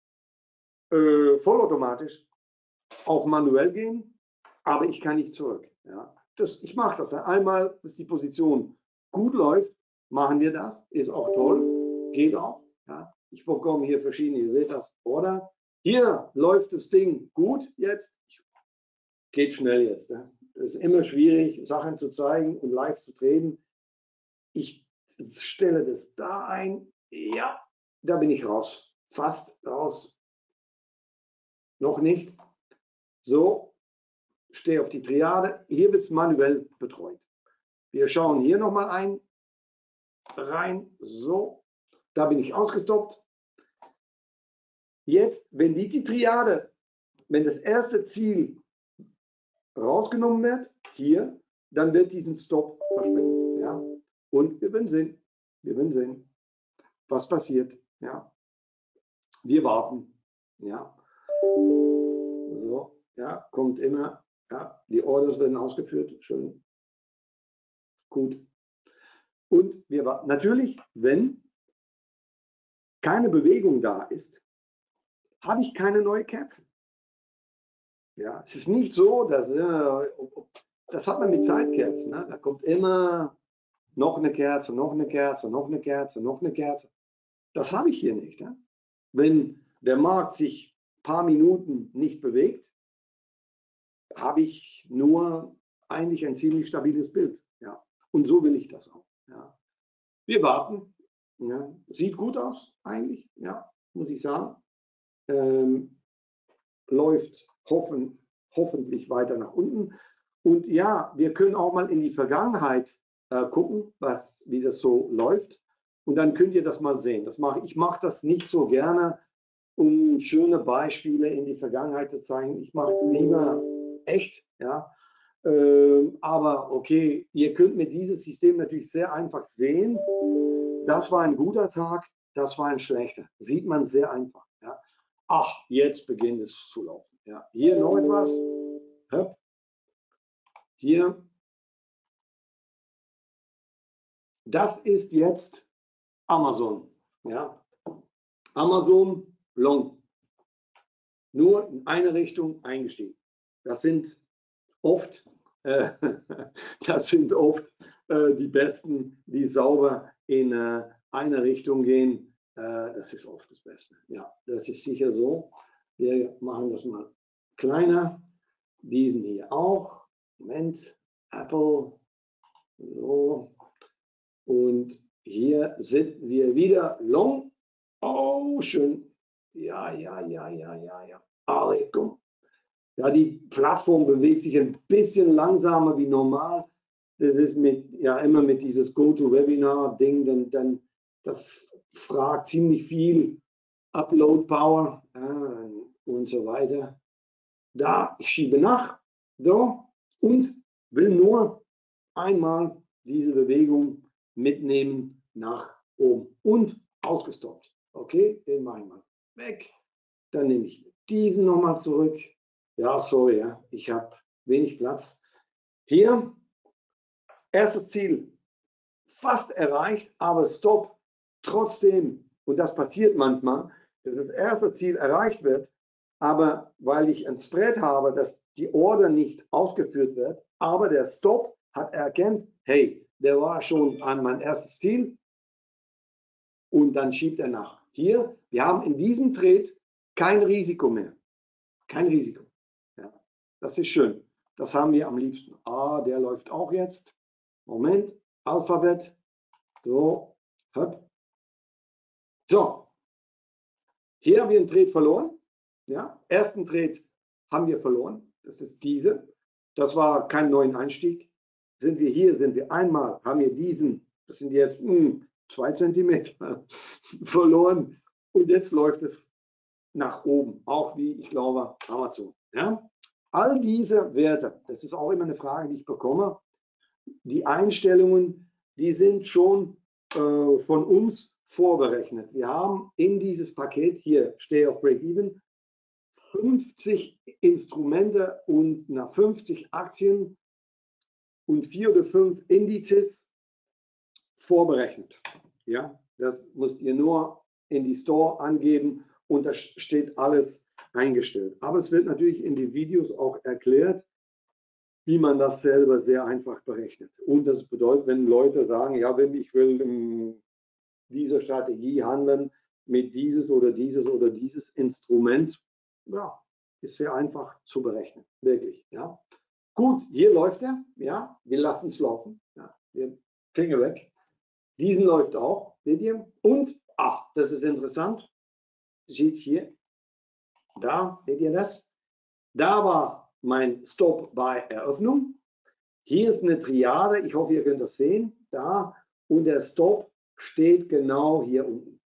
äh, vollautomatisch auf manuell gehen, aber ich kann nicht zurück. Ja? Das, ich mache das. Einmal, dass die Position gut läuft, machen wir das. Ist auch toll. Geht auch. Ja? Ich bekomme hier verschiedene, ihr seht das, Order. Hier läuft das Ding gut jetzt. Geht schnell jetzt. Ja? Es ist immer schwierig, Sachen zu zeigen und live zu treten. Ich stelle das da ein. Ja, da bin ich raus. Fast raus. Noch nicht. So, stehe auf die Triade. Hier wird es manuell betreut. Wir schauen hier nochmal ein. Rein. So, da bin ich ausgestoppt. Jetzt, wenn die, die Triade, wenn das erste Ziel rausgenommen wird, hier, dann wird diesen Stop verschwinden. Ja? Und wir werden sehen, wir werden sehen, was passiert. Ja? Wir warten. Ja? So, ja, kommt immer, ja, die Orders werden ausgeführt. Schön. Gut. Und wir warten. Natürlich, wenn keine Bewegung da ist, habe ich keine neue Kerze. Ja, es ist nicht so, dass äh, das hat man mit Zeitkerzen. Ne? Da kommt immer noch eine Kerze, noch eine Kerze, noch eine Kerze, noch eine Kerze. Das habe ich hier nicht. Ne? Wenn der Markt sich ein paar Minuten nicht bewegt, habe ich nur eigentlich ein ziemlich stabiles Bild. Ja? Und so will ich das auch. Ja? Wir warten. Ja? Sieht gut aus eigentlich, ja, muss ich sagen. Ähm, läuft hoffen, hoffentlich weiter nach unten. Und ja, wir können auch mal in die Vergangenheit äh, gucken, was, wie das so läuft. Und dann könnt ihr das mal sehen. Das mache, ich mache das nicht so gerne, um schöne Beispiele in die Vergangenheit zu zeigen. Ich mache es lieber echt. Ja. Ähm, aber okay, ihr könnt mit diesem System natürlich sehr einfach sehen, das war ein guter Tag, das war ein schlechter. Sieht man sehr einfach. Ja. Ach, jetzt beginnt es zu laufen. Ja. Hier noch etwas. Hier. Das ist jetzt Amazon. Ja. Amazon Long. Nur in eine Richtung eingestiegen. Das sind oft, äh, das sind oft äh, die Besten, die sauber in äh, eine Richtung gehen. Äh, das ist oft das Beste. Ja, das ist sicher so. Wir machen das mal kleiner. Diesen hier auch. Moment, Apple. So. Und hier sind wir wieder long. Oh, schön. Ja, ja, ja, ja, ja, ja. Alle, komm. Ja, die Plattform bewegt sich ein bisschen langsamer wie normal. Das ist mit, ja, immer mit dieses Go-to-Webinar-Ding, dann, dann, das fragt ziemlich viel Upload-Power äh, und so weiter. Da, ich schiebe nach, so, und will nur einmal diese Bewegung mitnehmen nach oben und ausgestoppt. Okay, den mache ich mal weg. Dann nehme ich diesen nochmal zurück. Ja, sorry, ja, ich habe wenig Platz. Hier, erstes Ziel fast erreicht, aber stopp. Trotzdem, und das passiert manchmal, dass das erste Ziel erreicht wird, aber weil ich ein Spread habe, dass die Order nicht ausgeführt wird, aber der Stop hat erkannt, hey, der war schon an mein erstes Ziel und dann schiebt er nach. Hier, wir haben in diesem Trade kein Risiko mehr. Kein Risiko. Ja, das ist schön. Das haben wir am liebsten. Ah, der läuft auch jetzt. Moment, Alphabet. So, hopp. So, hier haben wir einen Trade verloren. Ja, ersten Trade haben wir verloren. Das ist diese. Das war kein neuen Einstieg. Sind wir hier, sind wir einmal, haben wir diesen, das sind jetzt mh, zwei Zentimeter verloren. Und jetzt läuft es nach oben, auch wie, ich glaube, Amazon. Ja? All diese Werte, das ist auch immer eine Frage, die ich bekomme. Die Einstellungen, die sind schon äh, von uns vorberechnet. Wir haben in dieses Paket hier, Stay of Break-Even, fünfzig Instrumente und nach fünfzig Aktien und vier oder fünf Indizes vorberechnet. Ja, das müsst ihr nur in die Store angeben und da steht alles eingestellt. Aber es wird natürlich in den Videos auch erklärt, wie man das selber sehr einfach berechnet. Und das bedeutet, wenn Leute sagen, ja, wenn ich will in dieser Strategie handeln mit dieses oder dieses oder dieses Instrument, ja, ist sehr einfach zu berechnen, wirklich. Ja. Gut, hier läuft er, ja, wir lassen es laufen, ja, wir Finger weg. Diesen läuft auch, seht ihr? Und, ach, das ist interessant, sieht hier, da, seht ihr das? Da war mein Stop bei Eröffnung. Hier ist eine Triade, ich hoffe, ihr könnt das sehen, da, und der Stop steht genau hier unten.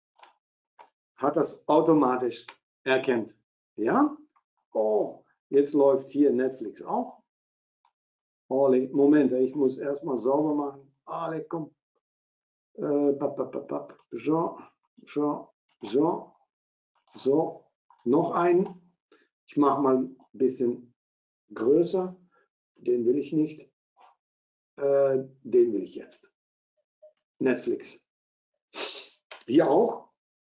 Hat das automatisch erkannt. Ja? Oh, jetzt läuft hier Netflix auch. Olli, Moment, ich muss erstmal sauber machen. Alle, komm. Äh, pap, pap, pap, pap. So, so, so, so. Noch einen. Ich mache mal ein bisschen größer. Den will ich nicht. Äh, den will ich jetzt. Netflix. Hier auch.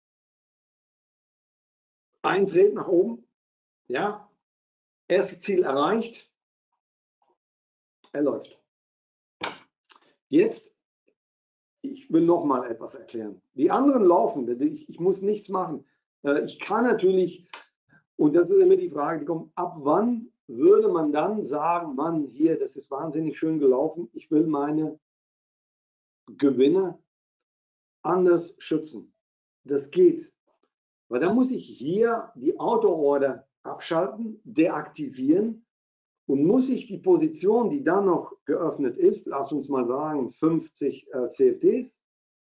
Ein Trade nach oben. Ja. Erstes Ziel erreicht. Er läuft. Jetzt, ich will noch mal etwas erklären. Die anderen laufen. Ich, ich muss nichts machen. Äh, ich kann natürlich, und das ist immer die Frage, die kommt, ab wann würde man dann sagen, Mann, hier, das ist wahnsinnig schön gelaufen. Ich will meine Gewinne anders schützen. Das geht. Weil dann muss ich hier die Auto-Order abschalten, deaktivieren und muss ich die Position, die dann noch geöffnet ist, lass uns mal sagen fünfzig äh, C F Ds,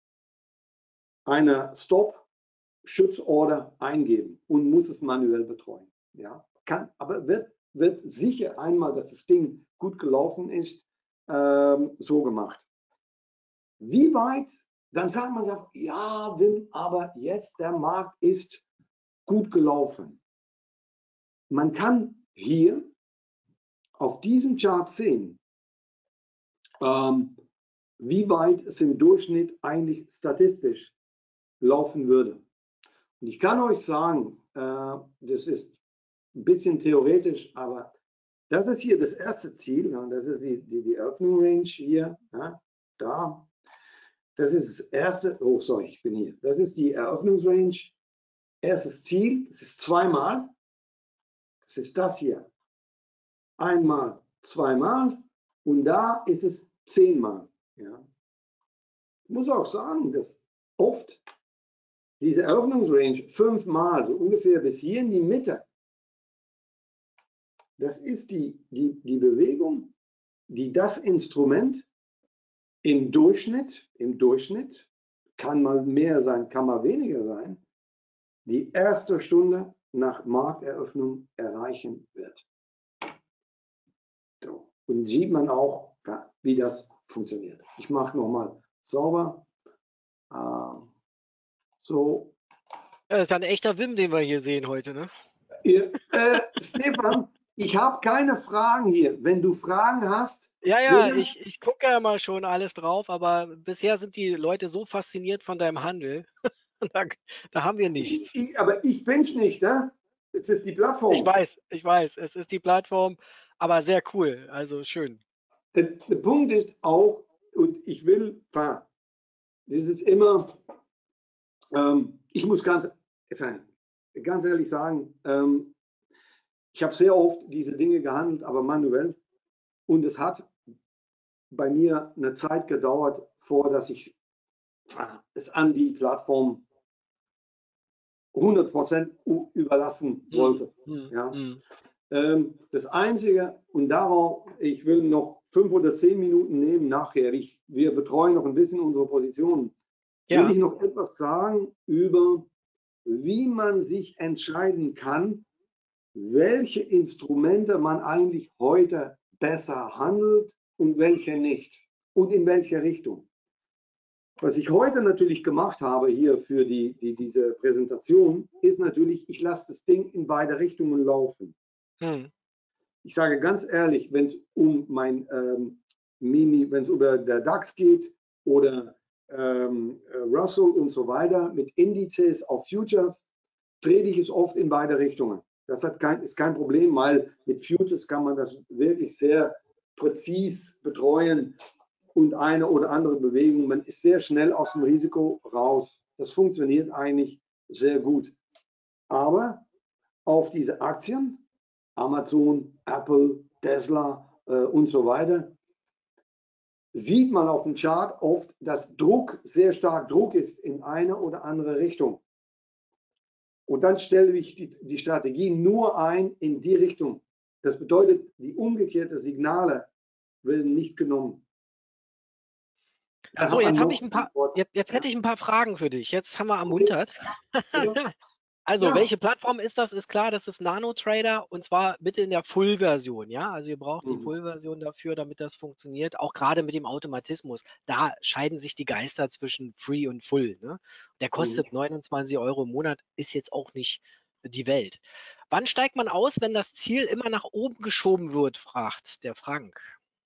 eine Stop-Schutzorder eingeben und muss es manuell betreuen. Ja, kann, aber wird, wird sicher einmal, dass das Ding gut gelaufen ist, ähm, so gemacht. Wie weit? Dann sagt man, ja, Wim, aber jetzt der Markt ist gut gelaufen. Man kann hier auf diesem Chart sehen, ähm, wie weit es im Durchschnitt eigentlich statistisch laufen würde. Und ich kann euch sagen, äh, das ist ein bisschen theoretisch, aber Das ist hier das erste Ziel. Ja, das ist die, die, die Eröffnung Range hier. Ja, da. Das ist das erste. Oh, sorry, ich bin hier. Das ist die Eröffnungsrange. Erstes Ziel. Das ist zweimal. Das ist das hier. Einmal, zweimal. Und da ist es zehnmal. Ja. Ich muss auch sagen, dass oft diese Eröffnungsrange fünfmal, so ungefähr bis hier in die Mitte, das ist die, die, die Bewegung, die das Instrument im Durchschnitt, im Durchschnitt, kann mal mehr sein, kann mal weniger sein, die erste Stunde nach Markteröffnung erreichen wird. So. Und sieht man auch, wie das funktioniert. Ich mache nochmal sauber. Äh, so. Das ist ein echter Wim, den wir hier sehen heute, ne? Ihr, äh, Stefan, ich habe keine Fragen hier. Wenn du Fragen hast, Ja, ja, bitte. ich, ich gucke ja mal schon alles drauf, aber bisher sind die Leute so fasziniert von deinem Handel. Da, da haben wir nichts. Ich, ich, aber ich bin's nicht, ne? Es ist die Ich Plattform. weiß, ich weiß, es ist die Plattform, aber sehr cool, also schön. Der, der Punkt ist auch, und ich will, das ist immer, ähm, ich muss ganz, ganz ehrlich sagen, ähm, ich habe sehr oft diese Dinge gehandelt, aber manuell. Und es hat bei mir eine Zeit gedauert, vor dass ich es an die Plattform hundert Prozent überlassen wollte. Hm, Ja. hm. Ähm, das Einzige, und darauf, ich will noch fünf oder zehn Minuten nehmen nachher, ich, wir betreuen noch ein bisschen unsere Positionen, will Ja, ich noch etwas sagen über, wie man sich entscheiden kann, welche Instrumente man eigentlich heute besser handelt und welche nicht und in welche Richtung. Was ich heute natürlich gemacht habe hier für die, die, diese Präsentation, ist natürlich, ich lasse das Ding in beide Richtungen laufen. hm. Ich sage ganz ehrlich, wenn es um mein ähm, Mini, wenn es über der DAX geht oder ähm, Russell und so weiter mit Indizes auf Futures, trete ich es oft in beide Richtungen. Das hat kein, ist kein Problem, weil mit Futures kann man das wirklich sehr präzis betreuen und eine oder andere Bewegung. Man ist sehr schnell aus dem Risiko raus. Das funktioniert eigentlich sehr gut. Aber auf diese Aktien, Amazon, Apple, Tesla äh, und so weiter, sieht man auf dem Chart oft, dass Druck, sehr stark Druck ist in eine oder andere Richtung. Und dann stelle ich die, die Strategie nur ein in die Richtung. Das bedeutet, die umgekehrte Signale werden nicht genommen. So, jetzt habe ich ein paar, jetzt, jetzt hätte ich ein paar Fragen für dich. Jetzt haben wir ermuntert. Also, Ja. welche Plattform ist das? Ist klar, das ist NanoTrader und zwar bitte in der Full-Version, ja? Also ihr braucht die Mhm. Full-Version dafür, damit das funktioniert, auch gerade mit dem Automatismus. Da scheiden sich die Geister zwischen Free und Full, ne? Der kostet Mhm. neunundzwanzig Euro im Monat, ist jetzt auch nicht die Welt. Wann steigt man aus, wenn das Ziel immer nach oben geschoben wird, fragt der Frank.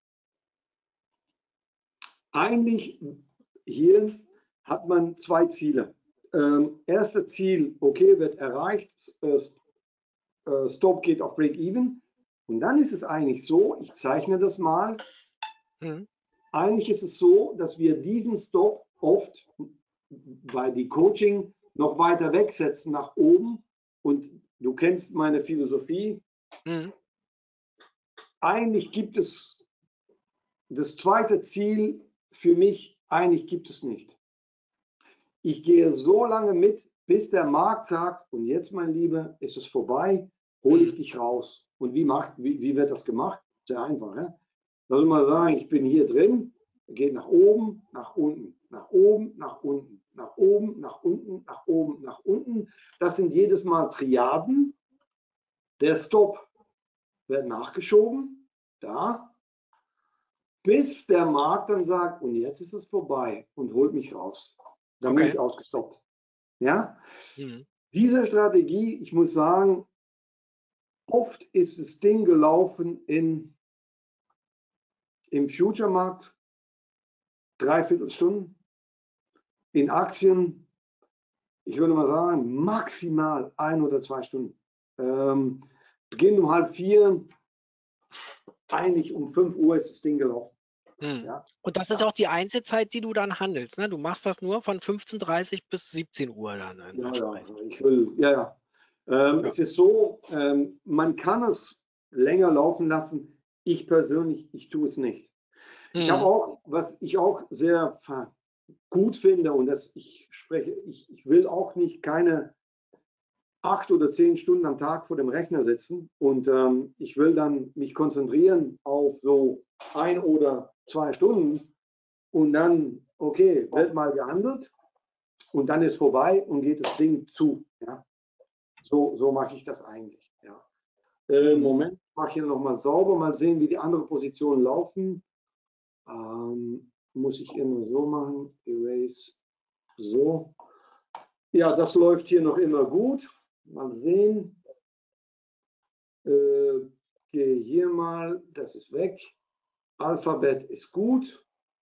Eigentlich hier hat man zwei Ziele. Ähm, erste Ziel, okay, wird erreicht, äh, äh, Stop geht auf Break-Even. Und dann ist es eigentlich so, ich zeichne das mal, Hm. eigentlich ist es so, dass wir diesen Stop oft bei die Coaching noch weiter wegsetzen nach oben. Und du kennst meine Philosophie. Hm. Eigentlich gibt es das zweite Ziel für mich, eigentlich gibt es nicht. Ich gehe so lange mit, bis der Markt sagt, und jetzt, mein Lieber, ist es vorbei, hole ich Hm. dich raus. Und wie, macht, wie, wie wird das gemacht? Sehr einfach. Ne? Lass uns mal sagen, ich bin hier drin, geht nach oben, nach unten, nach oben, nach unten, nach oben, nach unten, nach oben, nach unten. Das sind jedes Mal Triaden. Der Stop wird nachgeschoben, da, bis der Markt dann sagt, und jetzt ist es vorbei und holt mich raus. Dann bin Okay. ich ausgestoppt. Ja? Hm. Diese Strategie, ich muss sagen, oft ist das Ding gelaufen in, im Future-Markt dreiviertel Stunden, in Aktien, ich würde mal sagen, maximal ein oder zwei Stunden. Ähm, Beginn um halb vier, eigentlich um fünf Uhr ist das Ding gelaufen. Hm. Ja. Und das ist Ja. auch die Einzelzeit, die du dann handelst, ne? Du machst das nur von fünfzehn Uhr dreißig bis siebzehn Uhr dann Ja, ja, entsprechend. ich will, ja, ja. Ähm, Ja. Es ist so, ähm, man kann es länger laufen lassen. Ich persönlich, ich tue es nicht. Ich habe Hm. auch, was ich auch sehr gut finde, und das ich spreche, ich, ich will auch nicht keine acht oder zehn Stunden am Tag vor dem Rechner sitzen und ähm, ich will dann mich konzentrieren auf so ein oder zwei Stunden und dann, okay, wird mal gehandelt und dann ist vorbei und geht das Ding zu. Ja? So, so mache ich das eigentlich. Ja. Äh, Mhm. Moment, ich mache hier nochmal sauber, mal sehen, wie die anderen Positionen laufen. Ähm, muss ich immer so machen, Erase, so. Ja, das läuft hier noch immer gut. Mal sehen. Äh, gehe hier mal, das ist weg. Alphabet ist gut.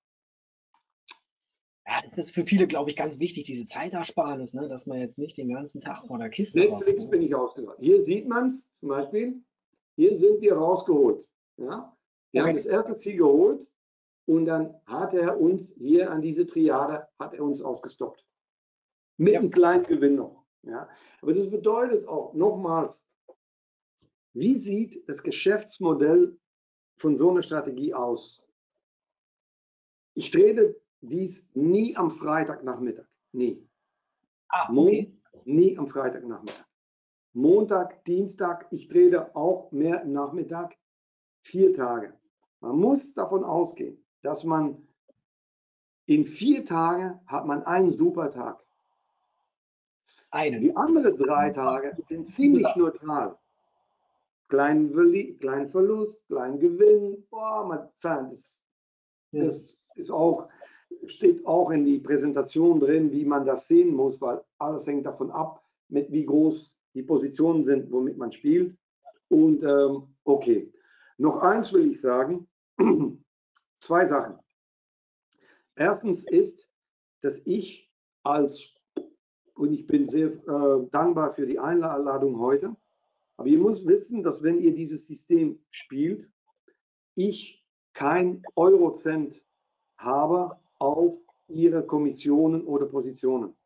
Ja, es ist für viele, glaube ich, ganz wichtig, diese Zeitersparnis, ne? Dass man jetzt nicht den ganzen Tag vor der Kiste hockt. Netflix bin ich ausgegangen. Hier sieht man es zum Beispiel. Hier sind wir rausgeholt. Ja? Wir haben Okay. das erste Ziel geholt und dann hat er uns hier an diese Triade, hat er uns ausgestoppt. Mit Ja. einem kleinen Gewinn noch. Ja? Aber das bedeutet auch nochmals, wie sieht das Geschäftsmodell von so einer Strategie aus? Ich trete dies nie am Freitagnachmittag. Nie. Ah, Mon okay. nie am Freitagnachmittag. Montag, Dienstag, ich trete auch mehr im Nachmittag. Vier Tage. Man muss davon ausgehen, dass man in vier Tagen hat man einen super Tag. Einen. Die anderen drei Tage sind ziemlich neutral. Klein, klein Verlust, klein Gewinn, boah, man, das, das ist auch, steht auch in die Präsentation drin, wie man das sehen muss, weil alles hängt davon ab, mit wie groß die Positionen sind, womit man spielt. Und ähm, okay, noch eins will ich sagen, zwei Sachen. Erstens ist, dass ich als, und ich bin sehr äh, dankbar für die Einladung heute, aber ihr müsst wissen, dass wenn ihr dieses System spielt, ich kein Eurocent habe auf ihre Kommissionen oder Positionen.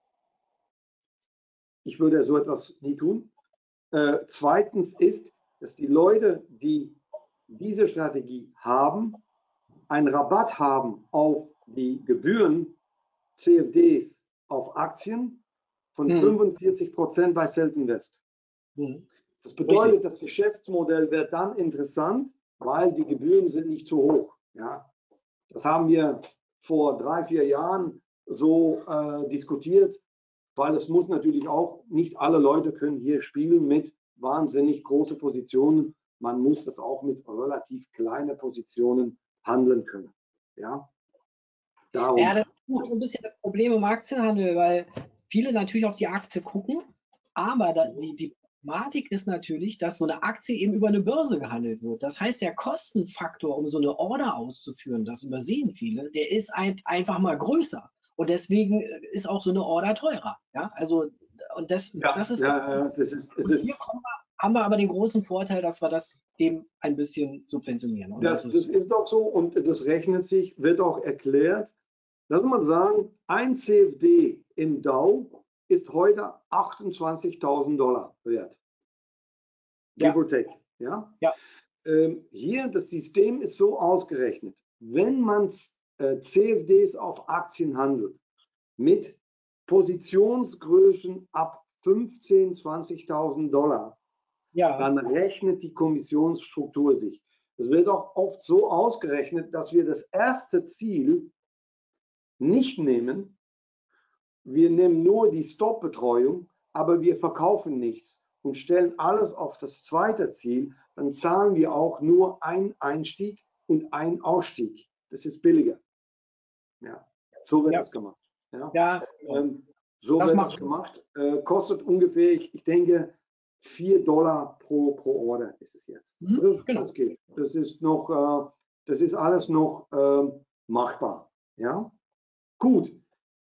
Ich würde so etwas nie tun. Äh, zweitens ist, dass die Leute, die diese Strategie haben, einen Rabatt haben auf die Gebühren C F Ds auf Aktien von Mhm. fünfundvierzig Prozent bei Seltenvest. Mhm. Das bedeutet, das Geschäftsmodell wird dann interessant, weil die Gebühren sind nicht zu hoch. Ja? Das haben wir vor drei, vier Jahren so äh, diskutiert, weil es muss natürlich auch, nicht alle Leute können hier spielen mit wahnsinnig großen Positionen. Man muss das auch mit relativ kleinen Positionen handeln können. Ja, darum. Ja, das ist so ein bisschen das Problem im Aktienhandel, weil viele natürlich auf die Aktie gucken, aber da, die, die Problematik ist natürlich, dass so eine Aktie eben über eine Börse gehandelt wird. Das heißt, der Kostenfaktor, um so eine Order auszuführen, das übersehen viele, der ist ein, einfach mal größer. Und deswegen ist auch so eine Order teurer. Ja, also, und das, Ja, das ist, ja, ja, das ist, das ist hier kommen wir, haben wir aber den großen Vorteil, dass wir das eben ein bisschen subventionieren. Und das Das, das ist, ist doch so und das rechnet sich, wird auch erklärt. Lass mal sagen, ein C F D im Dow ist heute achtundzwanzigtausend Dollar wert. Give ja, or take. Ja? ja. Ähm, hier, das System ist so ausgerechnet, wenn man äh, C F Ds auf Aktien handelt, mit Positionsgrößen ab fünfzehntausend, zwanzigtausend Dollar, Ja, dann rechnet die Kommissionsstruktur sich. Es wird auch oft so ausgerechnet, dass wir das erste Ziel nicht nehmen. Wir nehmen nur die Stop-Betreuung, aber wir verkaufen nichts und stellen alles auf das zweite Ziel. Dann zahlen wir auch nur einen Einstieg und einen Ausstieg. Das ist billiger. Ja, so wird ja, das gemacht. Ja, ja. ähm, so Das wird macht das gemacht. Äh, kostet ungefähr, ich, ich denke, vier Dollar pro, pro Order ist es jetzt. Mhm, Das, genau. das geht. Das ist noch, äh, das ist alles noch äh, machbar. Ja, gut.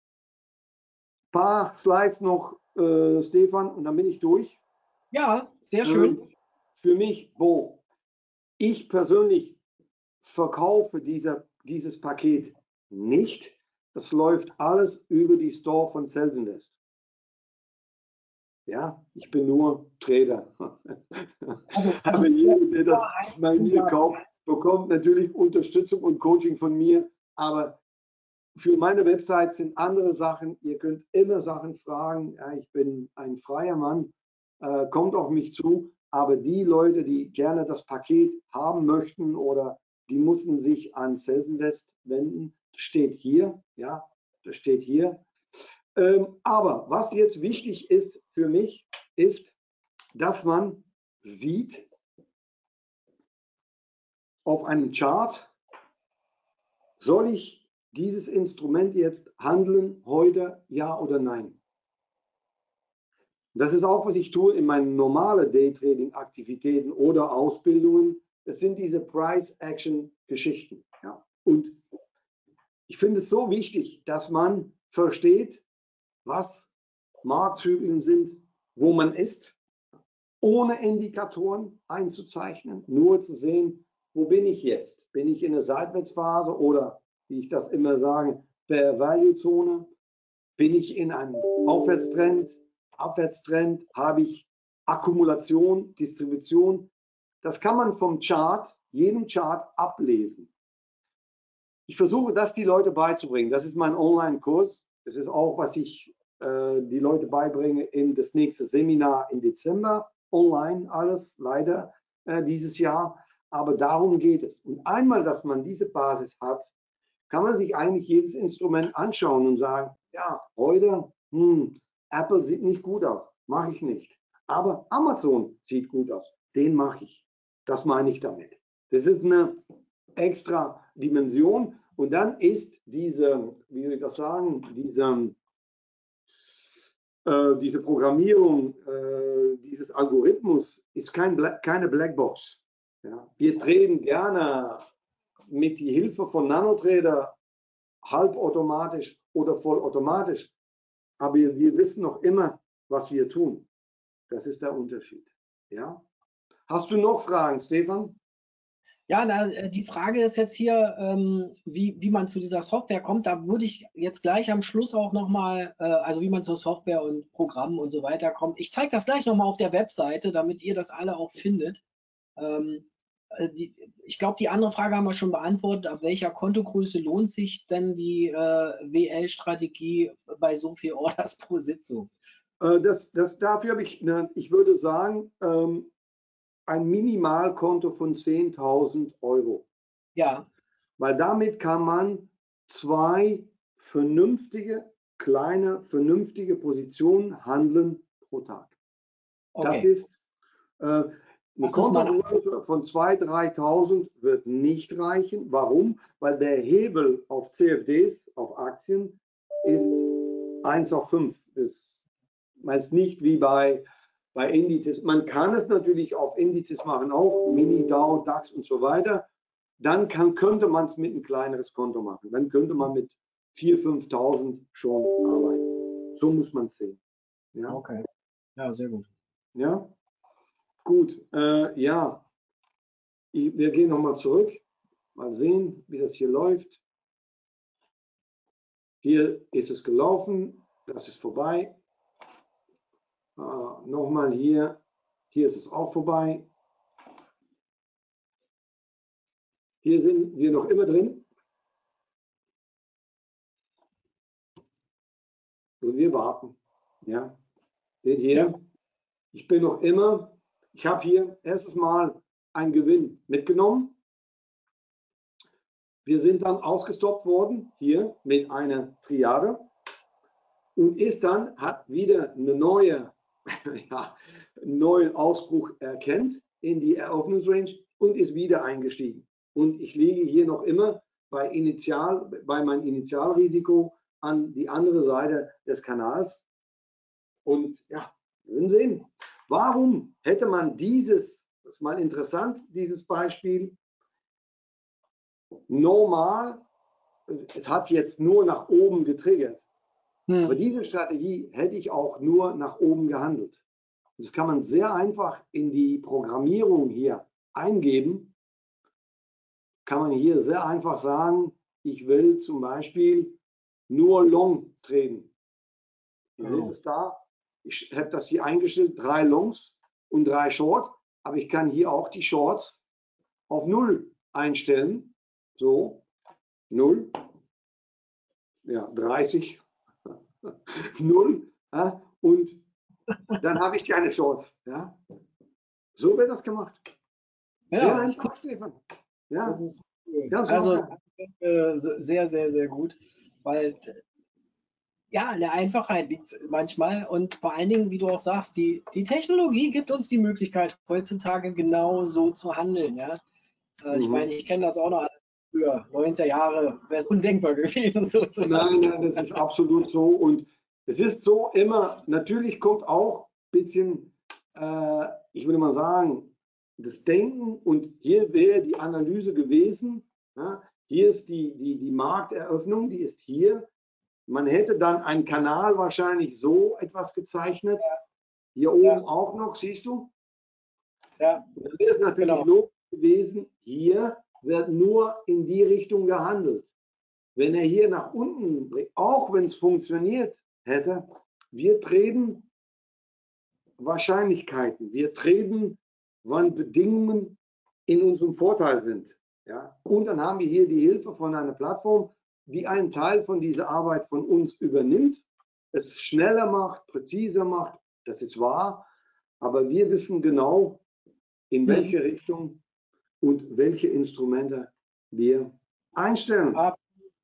Paar Slides noch, äh, Stefan, und dann bin ich durch. Ja, sehr schön. Ähm, für mich, wo ich persönlich verkaufe diese, dieses Paket nicht. Das läuft alles über die Store von Selfdinvest. Ja, ich bin nur Trader. Also, Aber jeder, der das bei mir kauft, bekommt natürlich Unterstützung und Coaching von mir. Aber für meine Website sind andere Sachen. Ihr könnt immer Sachen fragen. Ja, ich bin ein freier Mann. Äh, kommt auf mich zu. Aber die Leute, die gerne das Paket haben möchten oder die müssen sich an Selfdinvest wenden. Das steht hier. Ja, das steht hier. Ähm, aber was jetzt wichtig ist für mich, ist, dass man sieht auf einem Chart, soll ich dieses Instrument jetzt handeln, heute, ja oder nein? Das ist auch, was ich tue in meinen normalen Daytrading-Aktivitäten oder Ausbildungen. Das sind diese Price-Action-Geschichten. Ja. Und ich finde es so wichtig, dass man versteht, was Marktzyklen sind, wo man ist, ohne Indikatoren einzuzeichnen, nur zu sehen, wo bin ich jetzt? Bin ich in der Seitwärtsphase oder, wie ich das immer sage, Fair Value Zone? Bin ich in einem Aufwärtstrend, Abwärtstrend? Habe ich Akkumulation, Distribution? Das kann man vom Chart, jedem Chart ablesen. Ich versuche das die Leute beizubringen. Das ist mein Online-Kurs. Das ist auch, was ich äh, die Leute beibringe in das nächste Seminar im Dezember. Online alles, leider äh, dieses Jahr. Aber darum geht es. Und einmal, dass man diese Basis hat, kann man sich eigentlich jedes Instrument anschauen und sagen, ja, heute, hm, Apple sieht nicht gut aus, mache ich nicht. Aber Amazon sieht gut aus, den mache ich. Das meine ich damit. Das ist eine extra Dimension. Und dann ist diese, wie soll ich das sagen, diese, äh, diese Programmierung, äh, dieses Algorithmus ist kein Bla keine Blackbox. Ja. Wir traden gerne mit die Hilfe von Nanotrader halbautomatisch oder vollautomatisch. Aber wir, wir wissen noch immer, was wir tun. Das ist der Unterschied. Ja? Hast du noch Fragen, Stefan? Ja, na, die Frage ist jetzt hier, ähm, wie, wie man zu dieser Software kommt. Da würde ich jetzt gleich am Schluss auch nochmal, äh, also wie man zur Software und Programmen und so weiter kommt. Ich zeige das gleich nochmal auf der Webseite, damit ihr das alle auch findet. Ähm, äh, die, ich glaube, die andere Frage haben wir schon beantwortet. Ab welcher Kontogröße lohnt sich denn die äh, W L-Strategie bei so viel Orders pro Sitzung? Äh, das, das, dafür habe ich, ne, ich würde sagen, ähm, ein Minimalkonto von zehntausend Euro. Ja. Weil damit kann man zwei vernünftige, kleine, vernünftige Positionen handeln pro Tag. Okay. Das ist äh, eine Kontogröße von zweitausend, dreitausend wird nicht reichen. Warum? Weil der Hebel auf C F Ds, auf Aktien, ist eins auf fünf. Das ist nicht wie bei Bei Indizes. Man kann es natürlich auf Indizes machen, auch Mini, Dow, DAX und so weiter. Dann kann, könnte man es mit ein kleineres Konto machen. Dann könnte man mit viertausend, fünftausend schon arbeiten. So muss man es sehen. Ja? Okay, ja, sehr gut. Ja, gut. Äh, ja, ich, wir gehen nochmal zurück. Mal sehen, wie das hier läuft. Hier ist es gelaufen. Das ist vorbei. Uh, nochmal hier, hier ist es auch vorbei. Hier sind wir noch immer drin. Und wir warten. Ja, seht hier, ja. Ich bin noch immer, ich habe hier erstes Mal einen Gewinn mitgenommen. Wir sind dann ausgestoppt worden, hier mit einer Triade. Und ist dann, hat wieder eine neue, ja, einen neuen Ausbruch erkannt in die Eröffnungsrange und ist wieder eingestiegen. Und ich liege hier noch immer bei, Initial, bei meinem Initialrisiko an die andere Seite des Kanals. Und ja, wir werden sehen. Warum hätte man dieses, das ist mal interessant, dieses Beispiel, normal, es hat jetzt nur nach oben getriggert. Hm. Aber diese Strategie hätte ich auch nur nach oben gehandelt. Das kann man sehr einfach in die Programmierung hier eingeben. kann man hier sehr einfach sagen, ich will zum Beispiel nur Long traden. Ihr Oh. seht es da, ich habe das hier eingestellt, drei Longs und drei Short, aber ich kann hier auch die Shorts auf null einstellen. So, null, ja, dreißig, null, ja, und dann habe ich keine Shorts. Ja. So wird das gemacht. Ja, Sehr das ist einfach, Stefan. Ja, Das ist cool. ganz Also locker. äh, sehr, sehr, sehr gut, weil ja, in der Einfachheit liegt es manchmal und vor allen Dingen, wie du auch sagst, die, die Technologie gibt uns die Möglichkeit, heutzutage genau so zu handeln. Ja? Äh, ich Mhm. meine, ich kenne das auch noch früher, neunziger Jahre, wäre es undenkbar gewesen, so zu Nein, nein, das ist absolut so. Und es ist so immer, natürlich kommt auch ein bisschen, äh, ich würde mal sagen, das Denken und hier wäre die Analyse gewesen. Ja, hier ist die, die, die Markteröffnung, die ist hier. Man hätte dann einen Kanal wahrscheinlich so etwas gezeichnet. Hier oben Ja. auch noch, siehst du? Ja, Dann wäre es natürlich genau. logisch gewesen, hier wird nur in die Richtung gehandelt. Wenn er hier nach unten, auch wenn es funktioniert hätte, wir treten Wahrscheinlichkeiten, wir treten, wann Bedingungen in unserem Vorteil sind. Ja? Und dann haben wir hier die Hilfe von einer Plattform, die einen Teil von dieser Arbeit von uns übernimmt, es schneller macht, präziser macht, das ist wahr, aber wir wissen genau, in welche Richtung und welche Instrumente wir einstellen. Ab,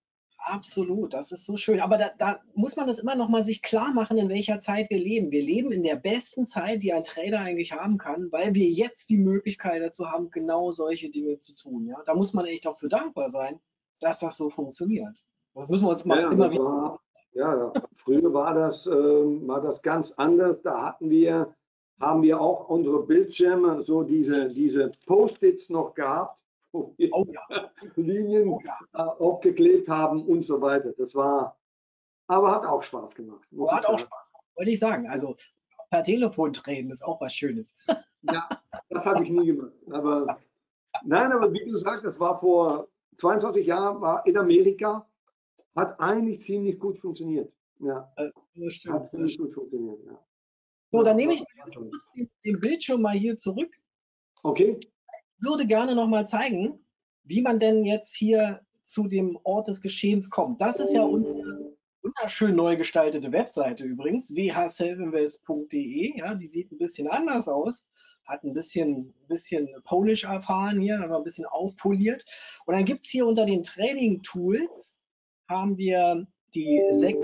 absolut, das ist so schön. Aber da, da muss man das immer noch mal sich klar machen, in welcher Zeit wir leben. Wir leben in der besten Zeit, die ein Trader eigentlich haben kann, weil wir jetzt die Möglichkeit dazu haben, genau solche Dinge zu tun. Ja? Da muss man echt auch für dankbar sein, dass das so funktioniert. Das müssen wir uns mal Ja, immer das wieder. war, ja, früher war das, ähm, war das ganz anders. Da hatten wir, haben wir auch unsere Bildschirme, so diese, diese Post-its noch gehabt, wo wir Oh ja, Linien oh ja. äh, aufgeklebt haben und so weiter. Das war, aber hat auch Spaß gemacht, muss Aber ich hat auch sagen. Spaß gemacht, wollte ich sagen. Also per Telefon reden ist auch was Schönes. Ja, das habe ich nie gemacht. Aber nein, aber wie gesagt, das war vor zweiundzwanzig Jahren, war in Amerika, hat eigentlich ziemlich gut funktioniert. Ja, Äh, Das stimmt. hat Das ziemlich stimmt. gut funktioniert. Ja. So, dann Ja, nehme war, ich war jetzt toll. kurz den, den Bildschirm mal hier zurück. Okay. Ich würde gerne noch mal zeigen, wie man denn jetzt hier zu dem Ort des Geschehens kommt. Das ist ja unsere wunderschön neu gestaltete Webseite übrigens, w h selfinvest punkt de. Ja, die sieht ein bisschen anders aus, hat ein bisschen, bisschen Polish erfahren hier, aber ein bisschen aufpoliert. Und dann gibt es hier unter den Training Tools haben wir die sechs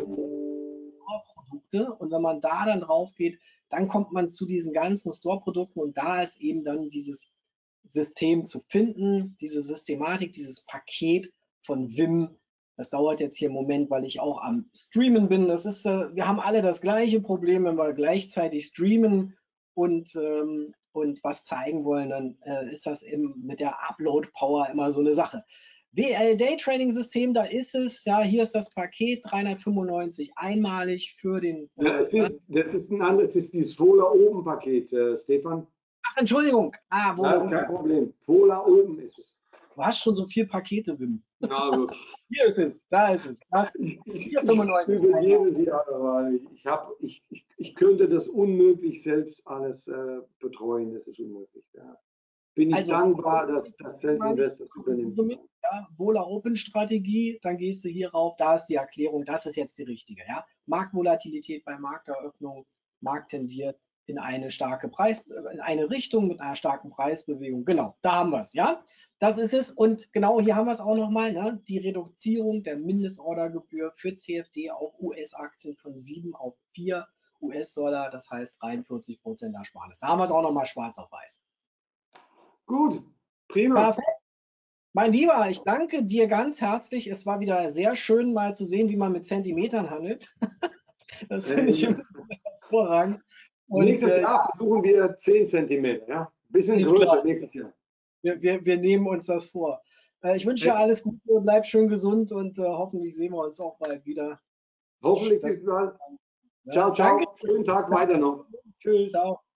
Store-Produkte und wenn man da dann drauf geht, dann kommt man zu diesen ganzen Store-Produkten und da ist eben dann dieses System zu finden, diese Systematik, dieses Paket von Vim. Das dauert jetzt hier einen Moment, weil ich auch am Streamen bin. Das ist, äh, wir haben alle das gleiche Problem, wenn wir gleichzeitig streamen und, ähm, und was zeigen wollen, dann äh, ist das eben mit der Upload-Power immer so eine Sache. W L Daytrading System, da ist es, ja, hier ist das Paket dreihundertfünfundneunzig einmalig für den. Ja, Äh, es ist, das ist ein anderes, es ist dieses Vola oben Paket, äh, Stefan. ach, Entschuldigung. Ah, wo Ja, kein Problem. Vola oben ist es. Du hast schon so vier Pakete, Wim. Ja, also, Hier ist es, da ist es. Das ich, ich, vier ich fünfundneunzig. übergebe sie alle, weil ich, hab, ich, ich, ich könnte das unmöglich selbst alles äh, betreuen. Das ist unmöglich. Ja. Bin ich Also, dankbar, dass das Self-Invest das übernimmt. ja, Vola Open Strategie, dann gehst du hier rauf, da ist die Erklärung, das ist jetzt die richtige. Ja? Marktvolatilität bei Markteröffnung, Markt tendiert in eine starke Preis, in eine Richtung mit einer starken Preisbewegung. Genau, da haben wir es, ja. Das ist es. Und genau hier haben wir es auch nochmal, ne? Die Reduzierung der Mindestordergebühr für C F D auf U S-Aktien von sieben auf vier U S-Dollar, das heißt dreiundvierzig Prozent Ersparnis. Da haben wir es auch nochmal schwarz auf weiß. Gut, prima. Perfekt. Mein Lieber, ich danke dir ganz herzlich. Es war wieder sehr schön, mal zu sehen, wie man mit Zentimetern handelt. Das finde ich immer hervorragend. Und, Nächstes äh, Jahr versuchen wir zehn Zentimeter. Ja? Bisschen ist größer klar. nächstes Jahr. Wir, wir, wir nehmen uns das vor. Äh, ich wünsche dir alles Gute, bleib schön gesund und äh, hoffentlich sehen wir uns auch bald wieder. Hoffentlich Das, bis bald. ja, Ciao, danke. ciao. Schönen Tag weiter noch. Tschüss. Ciao.